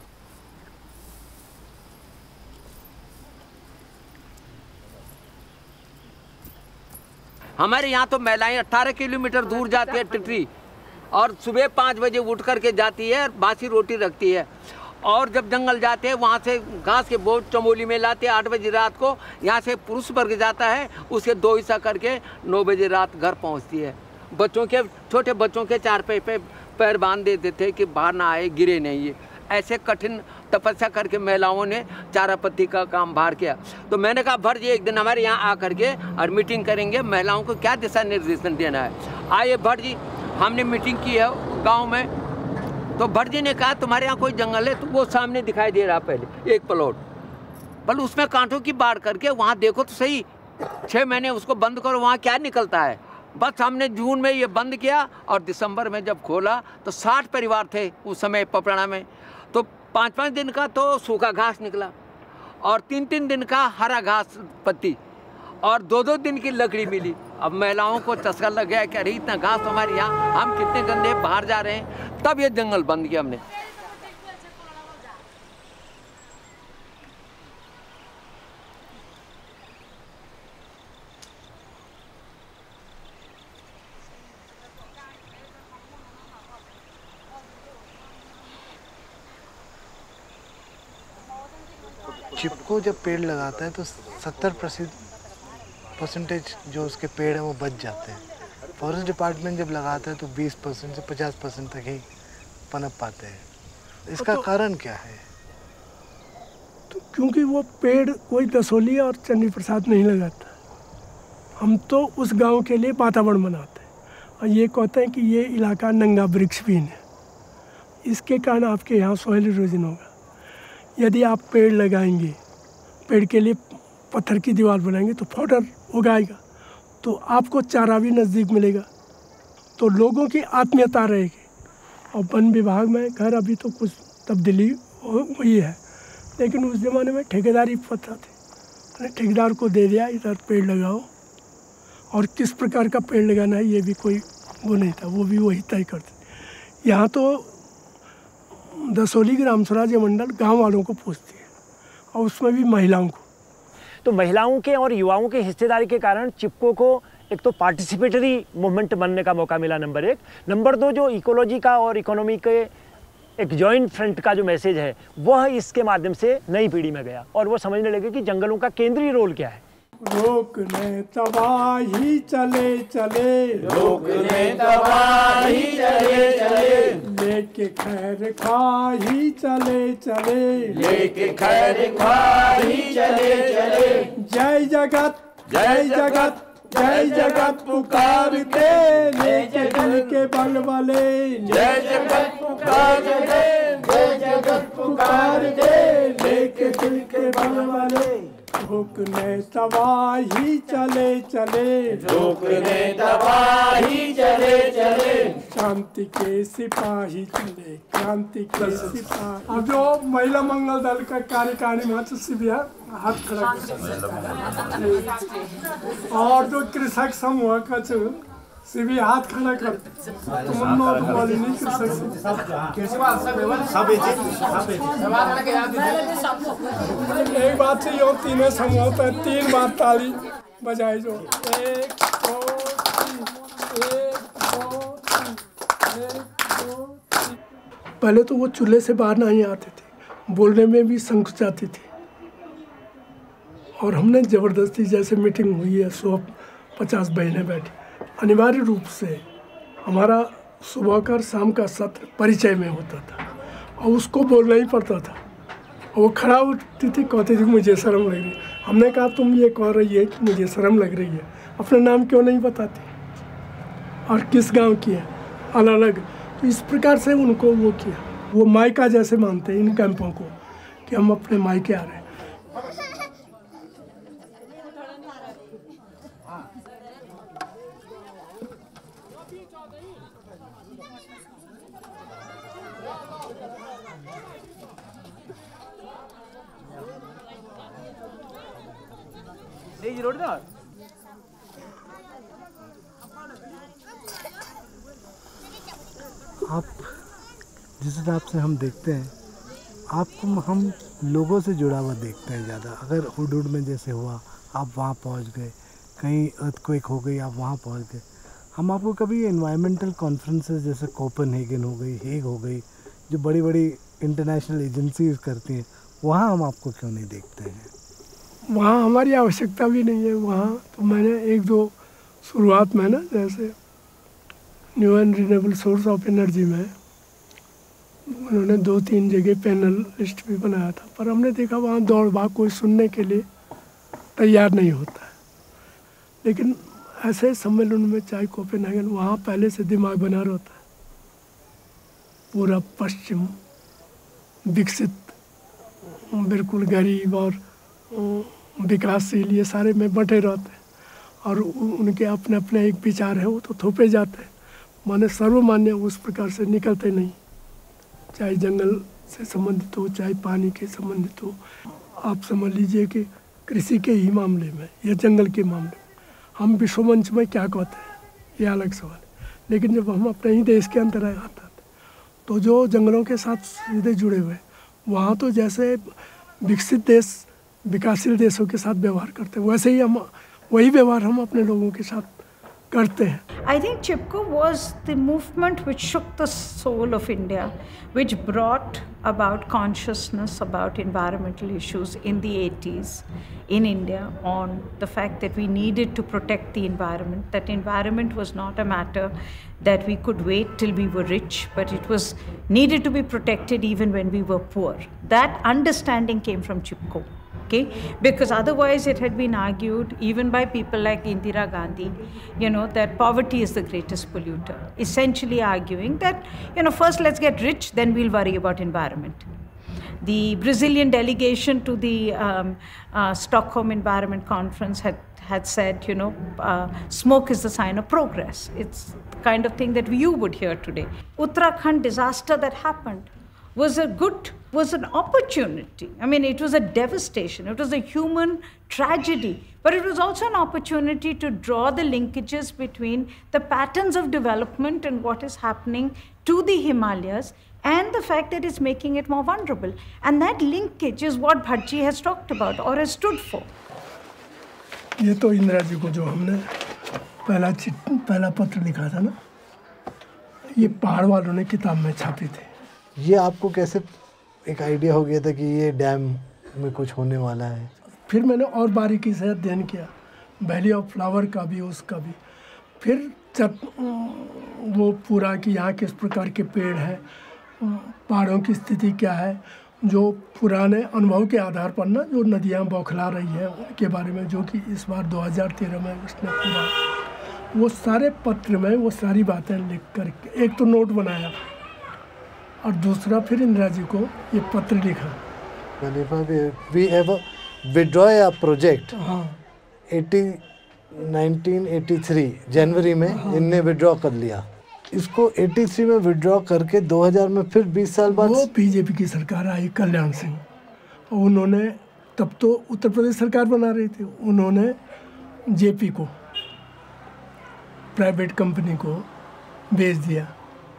हमारे यहाँ तो महिलाएं 18 किलोमीटर दूर जाती है टिटरी, और सुबह 5 बजे उठ करके जाती है, बासी रोटी रखती है, और जब जंगल जाते हैं वहाँ से घास के बोझ चमोली में लाते हैं 8 बजे रात को। यहाँ से पुरुष वर्ग जाता है, उसके 2 हिस्सा करके 9 बजे रात घर पहुँचती है। बच्चों के, छोटे बच्चों के चारपाई पे पैर बांध देते थे कि बाहर ना आए, गिरे नहीं। ये ऐसे कठिन तपस्या करके महिलाओं ने चारापत्ती का काम बाहर किया। तो मैंने कहा भट्ट जी एक दिन हमारे यहाँ आकर के और मीटिंग करेंगे, महिलाओं को क्या दिशा निर्देशन देना है। आइए भट्ट जी, हमने मीटिंग की है गांव में, तो भट्ट जी ने कहा तुम्हारे यहाँ कोई जंगल है? तो वो सामने दिखाई दे रहा पहले एक प्लॉट, पर उसमें कांटों की बाढ़ करके वहाँ देखो तो सही, 6 महीने उसको बंद करो, वहाँ क्या निकलता है। बस हमने जून में ये बंद किया और दिसंबर में जब खोला तो 60 परिवार थे उस समय पपराना में। तो 5-5 दिन का तो सूखा घास निकला और 3-3 दिन का हरा घास पत्ती और 2-2 दिन की लकड़ी मिली। अब महिलाओं को चस्का लग गया कि अरे इतना घास तो हमारे यहाँ, हम कितने गंदे बाहर जा रहे हैं। तब ये जंगल बंद किया हमने। चिपको जब पेड़ लगाता है तो 70% जो उसके पेड़ हैं वो बच जाते हैं। फॉरेस्ट डिपार्टमेंट जब लगाता है तो 20% से 50% तक ही पनप पाते हैं। इसका कारण क्या है? तो क्योंकि वो पेड़ कोई दसोली और चंडी प्रसाद नहीं लगाता। हम तो उस गांव के लिए वातावरण बनाते हैं और ये कहते हैं कि ये इलाका नंगा वृक्षहीन है। इसके कारण आपके यहाँ सॉइल इरोजन होगा। यदि आप पेड़ लगाएंगे, पेड़ के लिए पत्थर की दीवार बनाएंगे तो फौडर उगाएगा, तो आपको चारा भी नज़दीक मिलेगा, तो लोगों की आत्मीयता रहेगी। और वन विभाग में खैर अभी तो कुछ तब्दीली हुई है, लेकिन उस ज़माने में ठेकेदारी प्रथा थी। ठेकेदार को दे दिया इधर पेड़ लगाओ, और किस प्रकार का पेड़ लगाना है ये भी कोई वो नहीं था, वो भी वही तय करते। यहाँ तो दसोली ग्राम स्वराज्य मंडल गांव वालों को पूछती है और उसमें भी महिलाओं को। तो महिलाओं के और युवाओं के हिस्सेदारी के कारण चिपको को एक तो पार्टिसिपेटरी मूवमेंट बनने का मौका मिला, नंबर 1। नंबर 2, जो इकोलॉजी का और इकोनॉमी के एक जॉइंट फ्रंट का जो मैसेज है वह इसके माध्यम से नई पीढ़ी में गया और वो समझने लगे कि जंगलों का केंद्रीय रोल क्या है। रोकने तबाही चले चले, रोकने तबाही चले चले, लेके खैर खाही चले चले, लेके खैर खाही चले चले। जय जगत जय जगत जय जगत पुकारते, लेके दिल के बल वाले, जय जगत पुकारते, जय जगत पुकारते, लेके दिल के बल वाले। रोकने तबाही चले चले, रोकने तबाही चले चले, क्रांति के सिपाही चले, क्रांति के सिपाही। अब जो महिला मंगल दल का कार्यकारिणी महत्व हाथ खड़ा और जो कृषक समूह का शिविर हाथ खड़ा कर, एक बात से यो तीनों समूह होता है, 3 बार ताली बजाई जो 1 2 3, 1 2 3, 1 2 3। पहले तो वो चूल्हे से बाहर नहीं आते थे, बोलने में भी संकोचाती थी। और हमने ज़बरदस्ती, जैसे मीटिंग हुई है 150 बहनें बैठी, अनिवार्य रूप से हमारा सुबह का शाम का सत्र परिचय में होता था और उसको बोलना ही पड़ता था। और वो खड़ा उठती थी, कहती थी मुझे शर्म लग रही है। हमने कहा तुम ये कह रही है कि मुझे शर्म लग रही है, अपना नाम क्यों नहीं बताती और किस गांव की है, अलग अलग। तो इस प्रकार से उनको वो किया। वो मायका जैसे मानते हैं इन कैंपों को कि हम अपने मायके आ रहे हैं। आप जिस हिसाब से हम देखते हैं, आपको हम लोगों से जुड़ा हुआ देखते हैं ज़्यादा। अगर हुडहुड में जैसे हुआ, आप वहाँ पहुँच गए, कहीं अर्थक्वेक हो गई, आप वहाँ पहुँच गए। हम आपको कभी एनवायरमेंटल कॉन्फ्रेंसेस जैसे कोपेनहेगन हो गई, हेग हो गई, जो बड़ी बड़ी इंटरनेशनल एजेंसीज करती हैं, वहाँ हम आपको क्यों नहीं देखते हैं? वहाँ हमारी आवश्यकता भी नहीं है। वहाँ तो मैंने 1-2 शुरुआत में ना, जैसे new and renewable source of energy में उन्होंने 2-3 जगह पैनल लिस्ट भी बनाया था, पर हमने देखा वहाँ दौड़ भाग कोई सुनने के लिए तैयार नहीं होता है। लेकिन ऐसे सम्मेलन में, चाहे कोपेनहेगन, वहाँ पहले से दिमाग बना रहता है पूरा पश्चिम विकसित, बिल्कुल गरीब और विकासशील ये सारे में बटे रहते हैं, और उनके अपने अपने एक विचार है, वो तो थोपे जाते हैं, माने सर्वमान्य उस प्रकार से निकलते नहीं, चाहे जंगल से संबंधित हो, चाहे पानी के संबंधित हो। आप समझ लीजिए कि कृषि के ही मामले में या जंगल के मामले में हम विश्व मंच में क्या कहते हैं, ये अलग सवाल है। लेकिन जब हम अपने ही देश के अंदर आते हैं तो जो जंगलों के साथ सीधे जुड़े हुए, वहाँ तो जैसे विकसित देश विकासशील देशों के साथ व्यवहार करते हैं, वैसे ही हम वही व्यवहार हम अपने लोगों के साथ करते हैं। I think Chipko was the movement which shook the soul of India, which brought about consciousness about environmental issues in the 80s in India, on the fact that we needed to protect the environment, that environment was not a matter that we could wait till we were rich, but it was needed to be protected even when we were poor. That understanding came from Chipko. Okay, because otherwise it had been argued even by people like Indira Gandhi, that poverty is the greatest polluter, essentially arguing that, first let's get rich, then we'll worry about environment. The Brazilian delegation to the Stockholm Environment Conference had said, smoke is the sign of progress. It's the kind of thing that you would hear today. Uttarakhand disaster that happened was an opportunity. I mean, it was a devastation. It was a human tragedy. But it was also an opportunity to draw the linkages between the patterns of development and what is happening to the Himalayas and the fact that it's making it more vulnerable. And that linkage is what Bhatji has talked about or has stood for. ये तो इंदिरा जी को जो हमने पहला पत्र लिखा था ना, ये पहाड़ वालों ने किताब में छापी थी। ये आपको कैसे एक आइडिया हो गया था कि ये डैम में कुछ होने वाला है? फिर मैंने और बारीकी से अध्ययन किया, वैली ऑफ फ्लावर का भी, उसका भी। फिर जब वो पूरा कि यहाँ किस प्रकार के पेड़ हैं, पहाड़ों की स्थिति क्या है, जो पुराने अनुभव के आधार पर ना जो नदियाँ बौखला रही हैं उनके बारे में, जो कि इस बार 2013 में उसने पूरा वो सारे पत्र में वो सारी बातें लिख कर एक तो नोट बनाया, और दूसरा फिर इंदिरा जी को ये पत्र लिखा। We ever withdraw a project 1983 जनवरी में इनने विड्रॉ कर लिया। इसको 83 में विड्रॉ करके 2000 में फिर 20 साल बाद वो बीजेपी की सरकार आई, कल्याण सिंह, उन्होंने तब तो उत्तर प्रदेश सरकार बना रही थी, उन्होंने जेपी को प्राइवेट कंपनी को बेच दिया।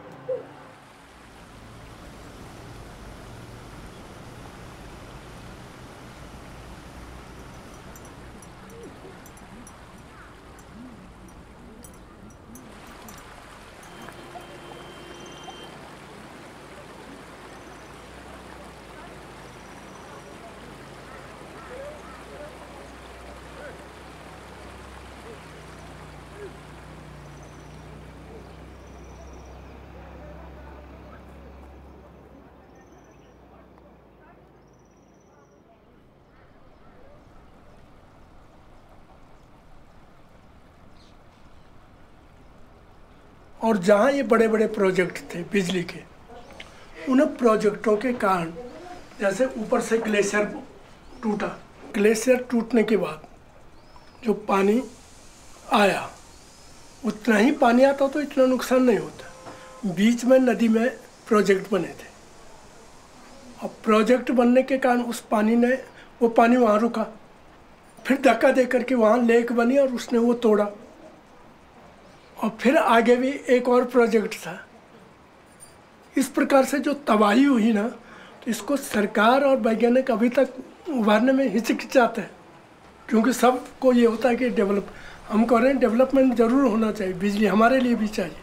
और जहाँ ये बड़े बड़े प्रोजेक्ट थे बिजली के, उन प्रोजेक्टों के कारण जैसे ऊपर से ग्लेशियर टूटा, ग्लेशियर टूटने के बाद जो पानी आया, उतना ही पानी आता तो इतना नुकसान नहीं होता। बीच में नदी में प्रोजेक्ट बने थे, और प्रोजेक्ट बनने के कारण उस पानी ने वो पानी वहाँ रुका, फिर धक्का दे करके वहाँ लेक बनी और उसने वो तोड़ा, और फिर आगे भी एक और प्रोजेक्ट था। इस प्रकार से जो तबाही हुई ना, तो इसको सरकार और वैज्ञानिक अभी तक उभारने में हिचकिचाते हैं, क्योंकि सबको ये होता है कि हम कह रहे हैं डेवलपमेंट ज़रूर होना चाहिए, बिजली हमारे लिए भी चाहिए,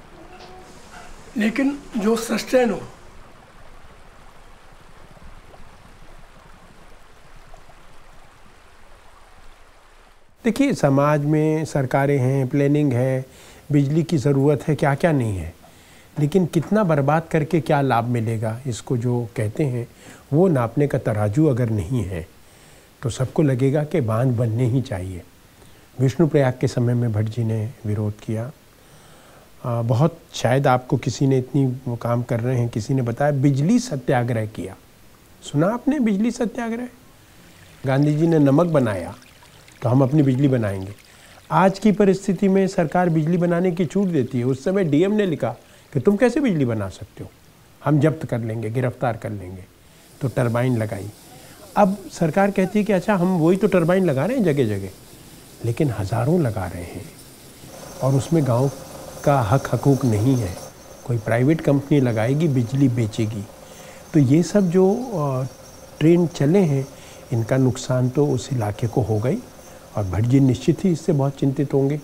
लेकिन जो सस्टेन हो। देखिए, समाज में सरकारें हैं, प्लानिंग है, बिजली की ज़रूरत है, क्या क्या नहीं है, लेकिन कितना बर्बाद करके क्या लाभ मिलेगा, इसको जो कहते हैं वो नापने का तराजू अगर नहीं है तो सबको लगेगा कि बांध बनने ही चाहिए। विष्णुप्रयाग के समय में भट्ट जी ने विरोध किया, बहुत शायद आपको किसी ने इतनी वो काम कर रहे हैं, किसी ने बताया बिजली सत्याग्रह किया। सुना आपने बिजली सत्याग्रह? गांधी जी ने नमक बनाया तो हम अपनी बिजली बनाएंगे। आज की परिस्थिति में सरकार बिजली बनाने की छूट देती है। उस समय डीएम ने लिखा कि तुम कैसे बिजली बना सकते हो, हम जब्त कर लेंगे, गिरफ्तार कर लेंगे। तो टरबाइन लगाई। अब सरकार कहती है कि अच्छा हम वही तो टरबाइन लगा रहे हैं जगह जगह, लेकिन हज़ारों लगा रहे हैं और उसमें गांव का हक हकूक नहीं है। कोई प्राइवेट कंपनी लगाएगी, बिजली बेचेगी। तो ये सब जो ट्रेंड चले हैं, इनका नुकसान तो उस इलाके को हो गई और भट्ट जी निश्चित ही इससे बहुत चिंतित होंगे।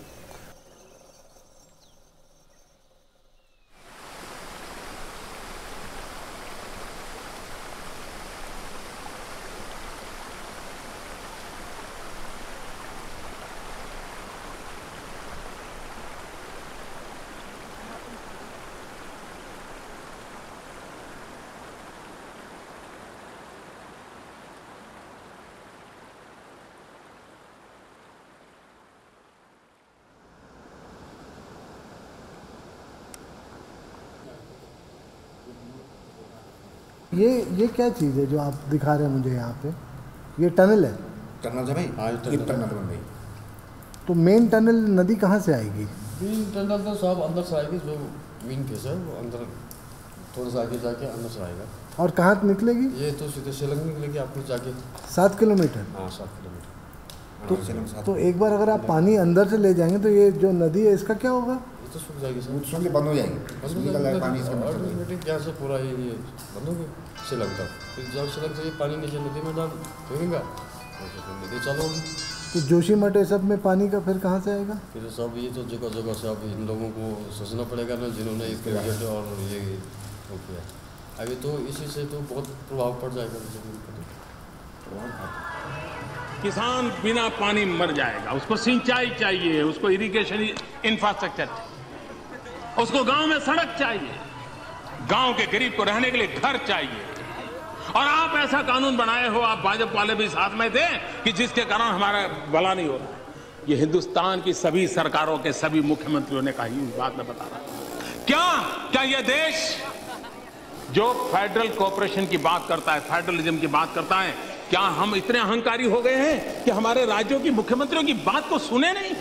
ये क्या चीज़ है जो आप दिखा रहे हैं मुझे यहाँ पे? ये टनल है? टनल है भाई, आज ये टनल बन गई। तो मेन टनल नदी कहाँ से आएगी? मेन टनल तो सब अंदर से आएगी, जो मेन केस है वो अंदर थोड़ा सा आगे जाके अंदर से आएगा। और कहाँ निकलेगी? ये तो सीधे शिलंग निकलेगी आपको जाके 7 किलोमीटर। हाँ 7 किलोमीटर। तो एक बार अगर आप पानी अंदर से ले जाएंगे तो ये जो नदी है इसका क्या होगा? तो सूख जाएगी सर, सूख के बंद हो जाएगी। बस पानी ऑटोमेटिक यहाँ से पूरा ये बंद होगी शिलंग तक। फिर जब शिलंग से ये पानी नीचे नदी में डाल फेंकेगा नदी चालू होगी। तो जोशीमठ ये सब में पानी का फिर कहाँ से आएगा? फिर सब ये तो जगह जगह से अब इन लोगों को सोचना पड़ेगा ना, जिन्होंने इसके बजट और ये हो किया। अभी तो इसी से तो बहुत प्रभाव पड़ जाएगा जमीन पर। किसान बिना पानी मर जाएगा, उसको सिंचाई चाहिए, उसको इरिगेशन इंफ्रास्ट्रक्चर, उसको गांव में सड़क चाहिए, गांव के गरीब को रहने के लिए घर चाहिए। और आप ऐसा कानून बनाए हो, आप भाजपा वाले भी साथ में थे, कि जिसके कारण हमारा भला नहीं हो रहा। ये हिंदुस्तान की सभी सरकारों के सभी मुख्यमंत्रियों ने कही बात मैं बता रहा हूं। क्या ये देश जो फेडरल कॉर्पोरेशन की बात करता है, फेडरलिज्म की बात करता है, क्या हम इतने अहंकारी हो गए हैं कि हमारे राज्यों की मुख्यमंत्रियों की बात को सुने नहीं?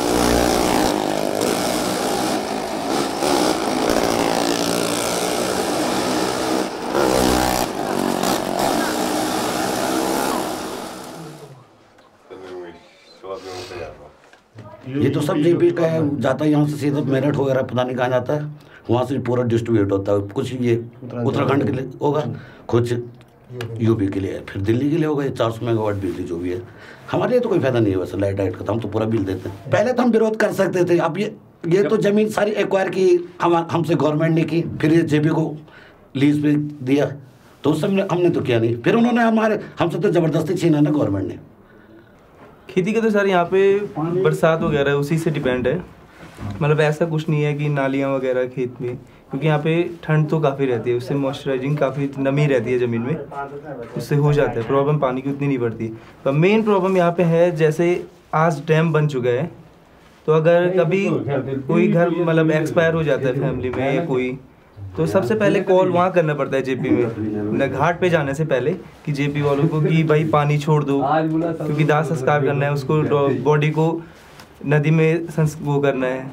ये तो सब जेपी का है, जाता है यहाँ से सीधा मेरठ वगैरह पता नहीं कहाँ जाता है, वहाँ से पूरा डिस्ट्रीब्यूट होता है। कुछ ये उत्तराखंड के लिए होगा, कुछ यूपी के लिए, फिर दिल्ली के लिए होगा। 400 मेगावाट बिजली जो भी है, हमारे लिए तो कोई फायदा नहीं है वैसे लाइट का, तो हम तो पूरा बिल देते हैं। पहले तो हम विरोध कर सकते थे, अब ये तो जमीन सारी एक्वायर की हमसे गवर्नमेंट ने की, फिर ये जेपी को लीज पे दिया, तो उस समय हमने तो किया नहीं, फिर उन्होंने हमसे तो ज़बरदस्ती छीना ना गवर्नमेंट ने। खेती का तो सर यहाँ पे बरसात वगैरह उसी से डिपेंड है, मतलब ऐसा कुछ नहीं है कि नालियाँ वगैरह खेत में, क्योंकि यहाँ पे ठंड तो काफ़ी रहती है, उससे मॉइस्चराइजिंग काफ़ी नमी रहती है ज़मीन में, उससे हो जाता है प्रॉब्लम, पानी की उतनी नहीं पड़ती। पर मेन प्रॉब्लम यहाँ पे है, जैसे आज डैम बन चुका है, तो अगर कभी कोई घर मतलब एक्सपायर हो जाता है फैमिली में या कोई, तो सबसे पहले कॉल वहाँ करना पड़ता है जेपी में, घाट पे जाने से पहले, कि जेपी वालों को कि भाई पानी छोड़ दो, क्योंकि दाह संस्कार करना है, उसको बॉडी को नदी में वो करना है।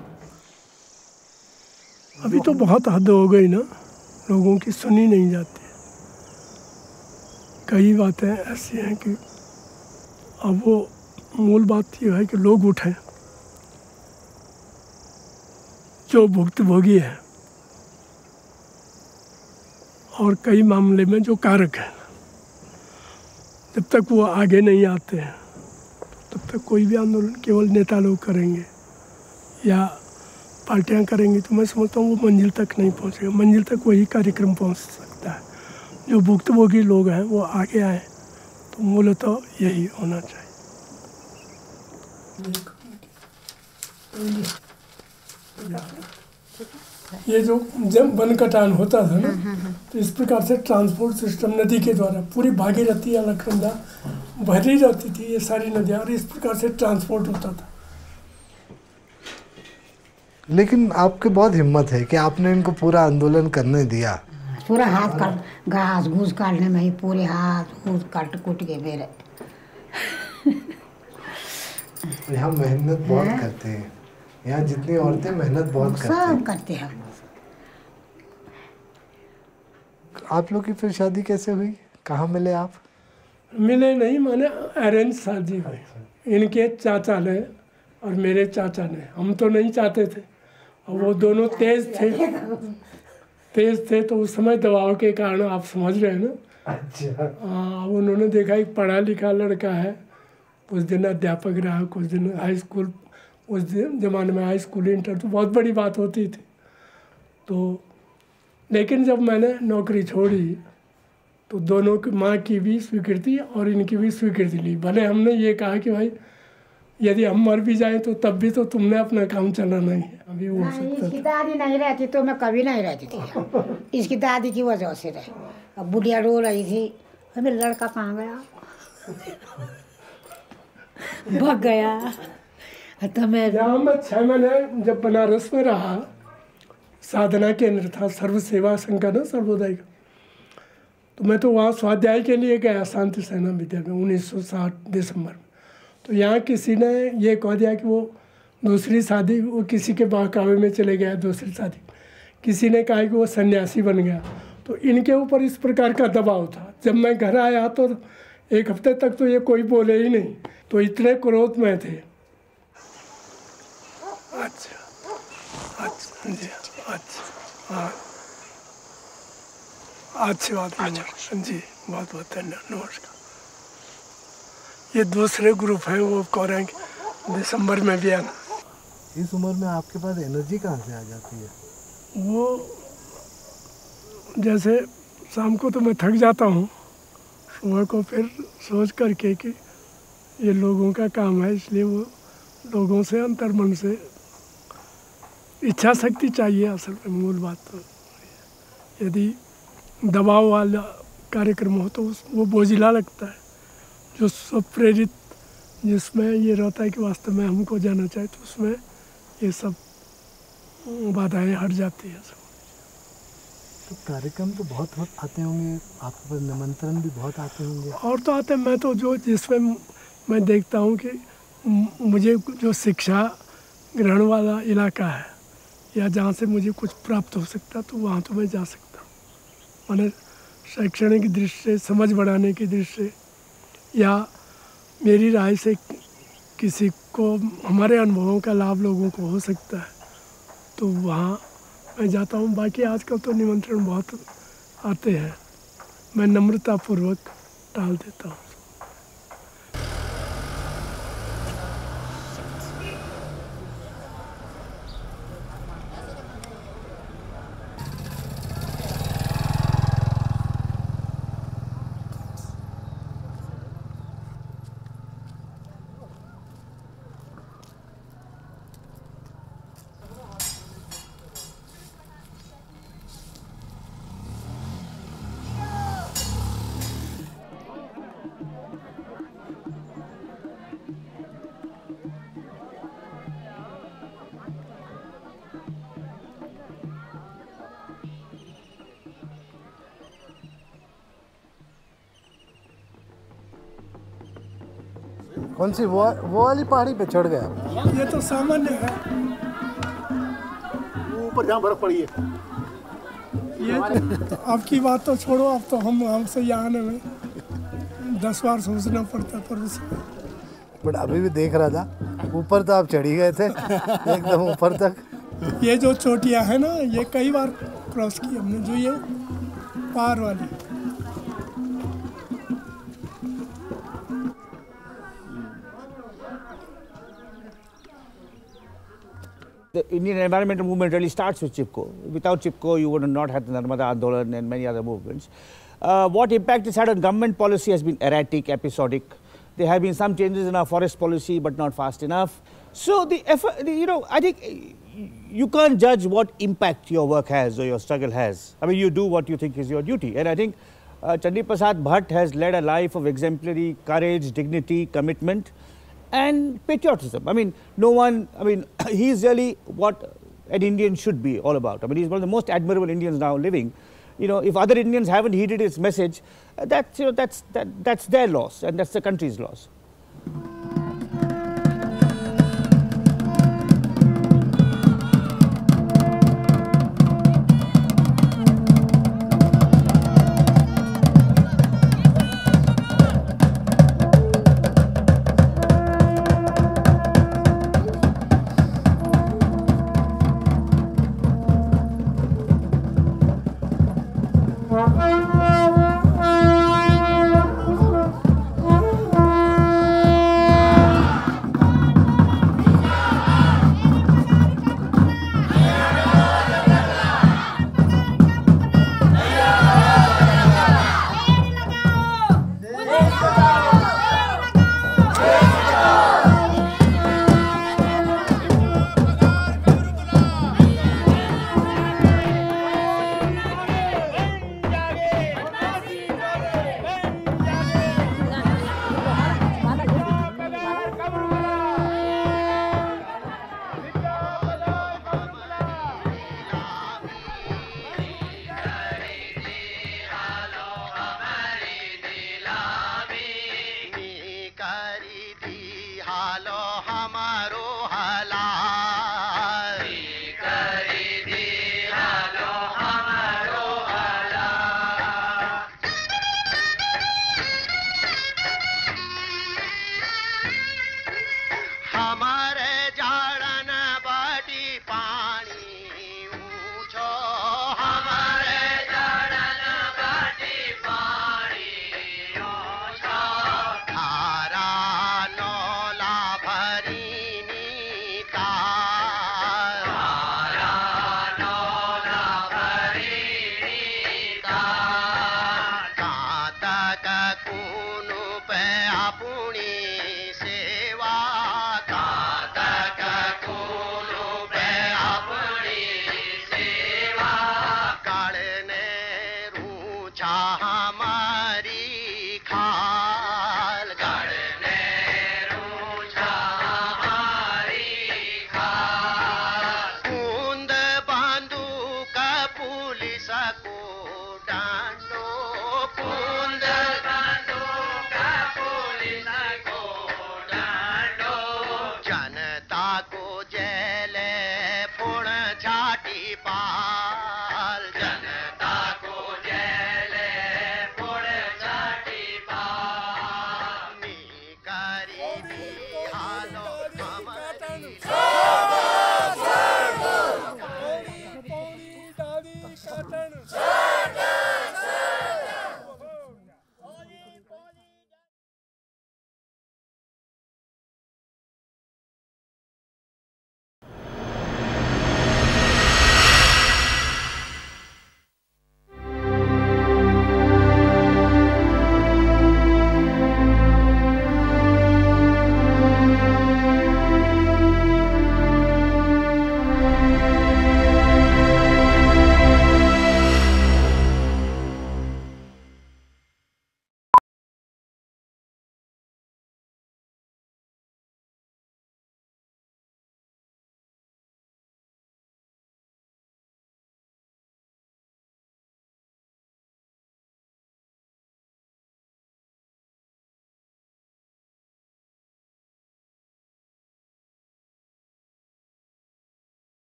अभी तो बहुत हद हो गई ना, लोगों की सुनी नहीं जाती। कई बातें ऐसी हैं कि अब वो मूल बात ये है कि लोग उठें, जो भुक्तभोगी है और कई मामले में जो कारक है, जब तक वो आगे नहीं आते हैं तब तक कोई भी आंदोलन केवल नेता लोग करेंगे या पार्टियां करेंगी, तो मैं समझता हूँ वो मंजिल तक नहीं पहुँचेगा। मंजिल तक वही कार्यक्रम पहुँच सकता है जो भुक्तभोगी लोग हैं वो आगे आए, तो मूलतः यही होना चाहिए। ये जो जब वन कटान होता था ना, तो इस प्रकार से ट्रांसपोर्ट सिस्टम नदी के द्वारा पूरी भागीरथी अलकनंदा भरी रहती थी, ये सारी नदियाँ, और इस प्रकार से ट्रांसपोर्ट होता था। लेकिन आपके बहुत हिम्मत है कि आपने इनको पूरा आंदोलन करने दिया। पूरा हाथ काट, घास घूस काटने में ही पूरे हाथ घूस काट कूट के मेरे। यहाँ मेहनत बहुत करते हैं, यहाँ जितनी औरतें मेहनत बहुत सब करते हैं। आप लोग की फिर शादी कैसे हुई, कहाँ मिले आप? मिले नहीं, मैंने अरेंज शादी हुई। इनके चाचा ने और मेरे चाचा ने, हम तो नहीं चाहते थे और वो दोनों तेज थे तो उस समय दबाव के कारण, आप समझ रहे हैं ना। अच्छा। हाँ, उन्होंने देखा एक पढ़ा लिखा लड़का है, कुछ दिन अध्यापक रहा, कुछ दिन हाई स्कूल, उस जमाने में हाई स्कूल इंटर तो बहुत बड़ी बात होती थी। तो लेकिन जब मैंने नौकरी छोड़ी तो दोनों की, माँ की भी स्वीकृति और इनकी भी स्वीकृति ली। भले हमने ये कहा कि भाई यदि हम मर भी जाएं तो तब भी तो तुमने अपना काम चलाना ही है। अभी वो इसकी दादी नहीं रहती तो मैं कभी नहीं रहती थी। इसकी दादी की वजह से रही। अब बुढ़िया रो रही थी, मेरा लड़का कहाँ गया, भाग गया। तो मैं यहाँ मैं 6 महीने जब बनारस में रहा, साधना केंद्र था, सर्व सेवा संघ का ना, सर्वोदय का, तो मैं तो वहाँ स्वाध्याय के लिए गया शांति सेना विद्यालय में 1960 दिसंबर में। तो यहाँ किसी ने ये कह दिया कि वो दूसरी शादी, वो किसी के बहकावे में चले गया दूसरी शादी, किसी ने कहा कि वो सन्यासी बन गया। तो इनके ऊपर इस प्रकार का दबाव था। जब मैं घर आया तो 1 हफ्ते तक तो ये कोई बोले ही नहीं, तो इतने क्रोध में थे। अच्छा अच्छा जी, अच्छा हाँ, अच्छी बात है जी, बहुत बहुत धन्यवाद, नमस्कार। ये दूसरे ग्रुप हैं, वो कह रहे हैं कि दिसंबर में भी आना। इस उम्र में आपके पास एनर्जी कहाँ से आ जाती है? वो जैसे शाम को तो मैं थक जाता हूँ, सुबह को फिर सोच करके कि ये लोगों का काम है, इसलिए वो लोगों से अंतर्मन से इच्छा शक्ति चाहिए। असल में मूल बात तो यदि दबाव वाला कार्यक्रम हो तो वो बोझिला लगता है। जो सब प्रेरित, जिसमें ये रहता है कि वास्तव में हमको जाना चाहिए, तो उसमें ये सब बाधाएं हट जाती है। तो कार्यक्रम तो बहुत आते होंगे आपके पास, निमंत्रण भी बहुत आते होंगे। और तो आते हैं, मैं तो जो जिसमें मैं देखता हूँ कि मुझे जो शिक्षा ग्रहण वाला इलाका है या जहाँ से मुझे कुछ प्राप्त हो सकता है तो वहाँ तो मैं जा सकता हूँ। मैंने शैक्षणिक दृष्टि से, समझ बढ़ाने की दृष्टि से, या मेरी राय से किसी को हमारे अनुभवों का लाभ लोगों को हो सकता है तो वहाँ मैं जाता हूँ। बाकी आजकल तो निमंत्रण बहुत आते हैं, मैं नम्रतापूर्वक टाल देता हूँ। कौन सी वो वाली पहाड़ी पे चढ़ गया? ये तो सामान्य है, ऊपर जहाँ बर्फ पड़ी है। ये तो आपकी बात तो छोड़ो, अब तो हमसे यहाँ आने में 10 बार सोचना पड़ता पर उसमें। बट अभी भी देख रहा था, ऊपर तो आप चढ़ी गए थे एकदम ऊपर तक। ये जो चोटियाँ है ना, ये कई बार क्रॉस की हमने, जो ये पार वाली। The Indian environmental movement really starts with Chipko. Without Chipko, you would not have the Narmada Andolan and many other movements. What impact it's had on government policy has been erratic, episodic. There have been some changes in our forest policy, but not fast enough. So the effort, I think you can't judge what impact your work has or your struggle has. I mean, you do what you think is your duty. And I think Chandi Prasad Bhatt has led a life of exemplary courage, dignity, commitment, and patriotism. I mean, he's really what an Indian should be all about. I mean, he's one of the most admirable Indians now living. You know, if other Indians haven't heeded his message, that's their loss, and that's the country's loss.